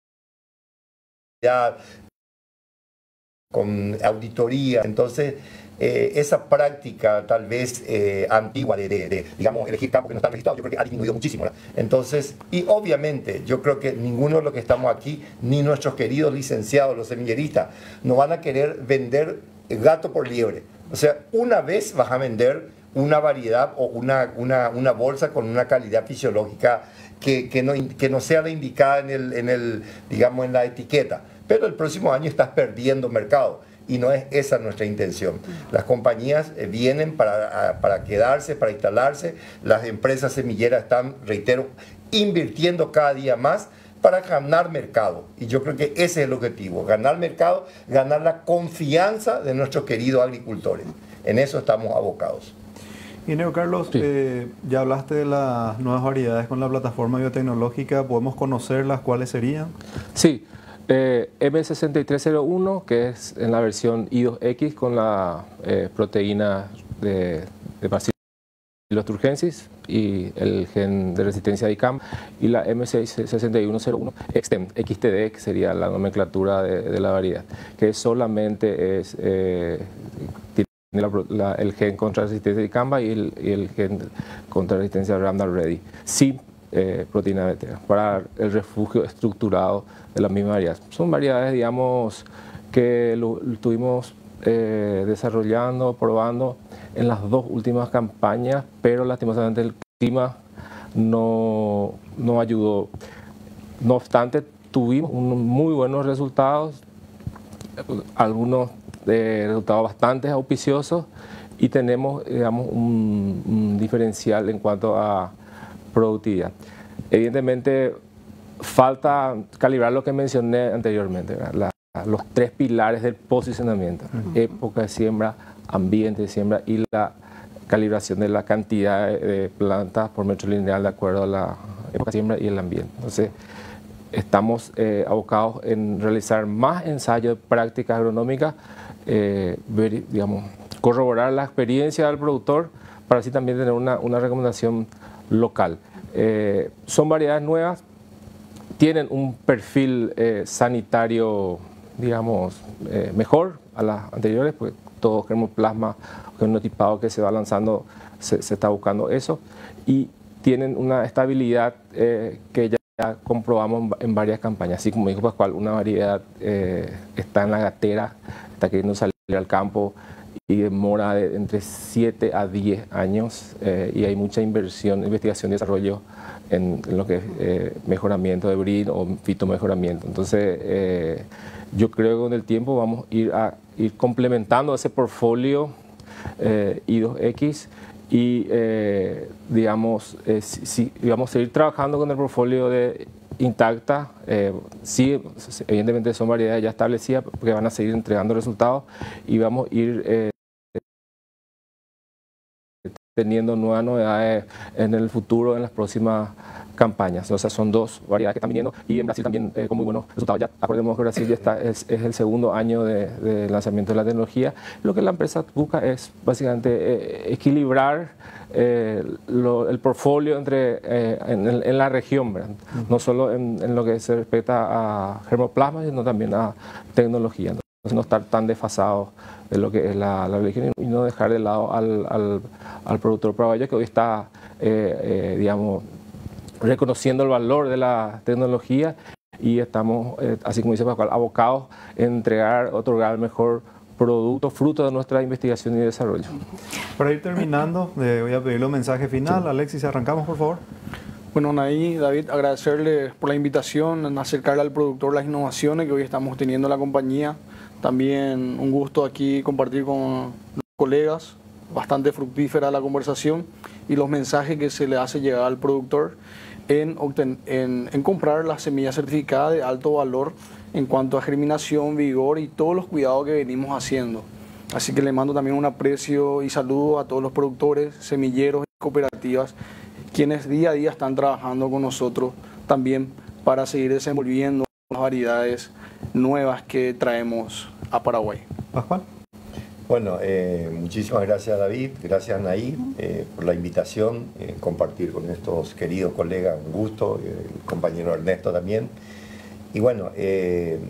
con auditoría. Entonces, eh, esa práctica tal vez eh, antigua de, de, de, digamos, elegir campos que no están registrados, yo creo que ha disminuido muchísimo, ¿verdad? Entonces, y obviamente, yo creo que ninguno de los que estamos aquí, ni nuestros queridos licenciados, los semilleristas, no van a querer vender gato por liebre. O sea, una vez vas a vender una variedad o una, una, una bolsa con una calidad fisiológica que, que, no, que no sea la indicada en el, en el, digamos, en la etiqueta. Pero el próximo año estás perdiendo mercado. Y no es esa nuestra intención. Las compañías vienen para, para quedarse, para instalarse. Las empresas semilleras están, reitero, invirtiendo cada día más para ganar mercado. Y yo creo que ese es el objetivo, ganar mercado, ganar la confianza de nuestros queridos agricultores. En eso estamos abocados. Y Neo Carlos, sí. eh, ya hablaste de las nuevas variedades con la plataforma biotecnológica. ¿Podemos conocerlas? ¿Cuáles serían? Sí. Eh, M sesenta y tres cero uno, que es en la versión I dos X con la eh, proteína de, de Bacillus turgensis y el gen de resistencia de I C A M, y la M sesenta y uno cero uno Extem, X T D, que sería la nomenclatura de, de la variedad, que solamente es, eh, tiene la, la, el gen contra resistencia de Dicamba y el, y el gen contra resistencia de Roundup Ready, sin eh, proteína beta, para el refugio estructurado de las mismas variedades. Son variedades, digamos, que lo, lo estuvimos eh, desarrollando, probando en las dos últimas campañas, pero lastimosamente el clima no, no ayudó. No obstante, tuvimos un, muy buenos resultados, algunos de resultados bastante auspiciosos, y tenemos, digamos, un, un diferencial en cuanto a productividad. Evidentemente, falta calibrar lo que mencioné anteriormente, la, los tres pilares del posicionamiento: uh-huh. época de siembra, ambiente de siembra y la calibración de la cantidad de plantas por metro lineal de acuerdo a la época de siembra y el ambiente. Entonces, estamos eh, abocados en realizar más ensayos de prácticas agronómicas, eh, ver, digamos, corroborar la experiencia del productor para así también tener una, una recomendación local. Eh, son variedades nuevas, tienen un perfil eh, sanitario, digamos, eh, mejor a las anteriores, pues todo germoplasma genotipado que se va lanzando se, se está buscando eso, y tienen una estabilidad eh, que ya Ya comprobamos en varias campañas. Así como dijo Pascual, una variedad eh, está en la gatera, está queriendo salir al campo y demora de entre siete a diez años, eh, y hay mucha inversión, investigación y desarrollo en, en lo que es eh, mejoramiento de breed o fitomejoramiento. Entonces, eh, yo creo que con el tiempo vamos a ir, a, ir complementando ese portfolio eh, I dos X. Y, eh, digamos, eh, si, si, vamos a seguir trabajando con el portfolio de Intacta. Eh, sí, evidentemente son variedades ya establecidas porque van a seguir entregando resultados, y vamos a ir eh, teniendo nuevas novedades en el futuro, en las próximas campañas. O sea, son dos variedades que están viniendo, y en Brasil también eh, con muy buenos resultados. Ya acordemos que Brasil ya está, es, es el segundo año de, de lanzamiento de la tecnología. Lo que la empresa busca es básicamente eh, equilibrar eh, lo, el portfolio entre, eh, en, en la región, ¿verdad? Uh-huh. No solo en, en lo que se respecta a germoplasma, sino también a tecnología. Entonces, no estar tan desfasados de lo que es la, la región, y no dejar de lado al, al, al productor paraguayo, que hoy está, eh, eh, digamos, reconociendo el valor de la tecnología, y estamos, eh, así como dice Pascual, abocados en entregar, otorgar el mejor producto, fruto de nuestra investigación y desarrollo. Para ir terminando, eh, voy a pedirle un mensaje final. Sí. Alexis, arrancamos, por favor. Bueno, Naí, David, agradecerle por la invitación, en acercarle al productor las innovaciones que hoy estamos teniendo en la compañía. También un gusto aquí compartir con los colegas, bastante fructífera la conversación, y los mensajes que se le hace llegar al productor en, obten, en, en comprar las semillas certificadas de alto valor en cuanto a germinación, vigor y todos los cuidados que venimos haciendo. Así que le mando también un aprecio y saludo a todos los productores, semilleros y cooperativas, quienes día a día están trabajando con nosotros también para seguir desenvolviendo las variedades nuevas que traemos a Paraguay. Pascual. Bueno, eh, muchísimas gracias, David, gracias, Naí, eh, por la invitación, eh, compartir con estos queridos colegas, un gusto, eh, el compañero Ernesto también. Y bueno, eh,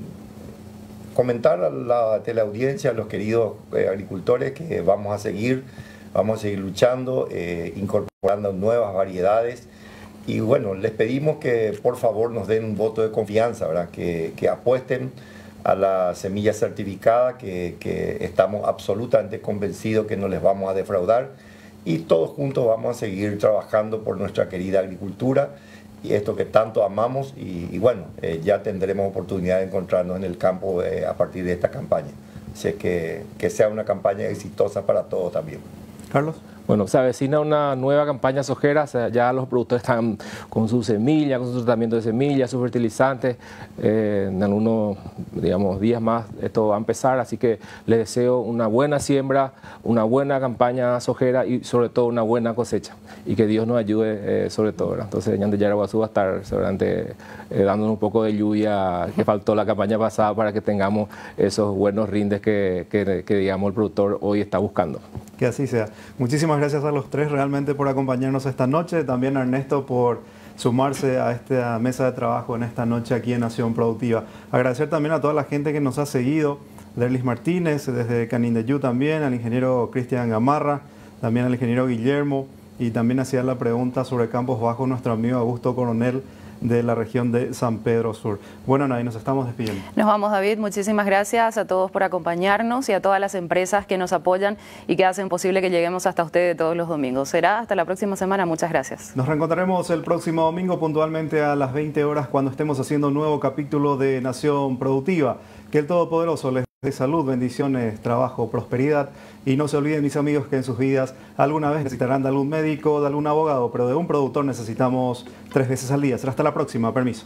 comentar a la teleaudiencia, a los queridos eh, agricultores, que vamos a seguir, vamos a seguir luchando, eh, incorporando nuevas variedades. Y bueno, les pedimos que por favor nos den un voto de confianza, ¿verdad? Que, que apuesten a la semilla certificada, que, que estamos absolutamente convencidos que no les vamos a defraudar, y todos juntos vamos a seguir trabajando por nuestra querida agricultura y esto que tanto amamos, y, y bueno, eh, ya tendremos oportunidad de encontrarnos en el campo eh, a partir de esta campaña. Así que que sea una campaña exitosa para todos también. Carlos. Bueno, se avecina una nueva campaña sojera, o sea, ya los productores están con su semilla, con su tratamiento de semillas, sus fertilizantes. Eh, en algunos, digamos, días más esto va a empezar, así que les deseo una buena siembra, una buena campaña sojera y sobre todo una buena cosecha. Y que Dios nos ayude eh, sobre todo, ¿verdad? Entonces, Ñande Yaraguazú va a estar seguramente eh, dándonos un poco de lluvia que faltó la campaña pasada para que tengamos esos buenos rindes que, que, que digamos, el productor hoy está buscando. Que así sea. Muchísimas gracias a los tres realmente por acompañarnos esta noche. También a Ernesto por sumarse a esta mesa de trabajo en esta noche aquí en Nación Productiva. Agradecer también a toda la gente que nos ha seguido Derlis Martínez, desde Canindeyú también, al ingeniero Cristian Gamarra, también al ingeniero Guillermo, y también hacía la pregunta sobre Campos Bajos nuestro amigo Augusto Coronel, de la región de San Pedro Sur. Bueno, Nay, nos estamos despidiendo. Nos vamos, David. Muchísimas gracias a todos por acompañarnos y a todas las empresas que nos apoyan y que hacen posible que lleguemos hasta ustedes todos los domingos. Será hasta la próxima semana. Muchas gracias. Nos reencontraremos el próximo domingo puntualmente a las veinte horas cuando estemos haciendo un nuevo capítulo de Nación Productiva. Que el Todopoderoso les dé salud, bendiciones, trabajo, prosperidad. Y no se olviden, mis amigos, que en sus vidas alguna vez necesitarán de algún médico, de algún abogado, pero de un productor necesitamos tres veces al día. Será hasta la próxima. Permiso.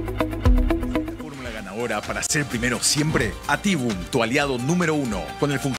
Fórmula ganadora para ser primero siempre. Atibum, tu aliado número uno. Con el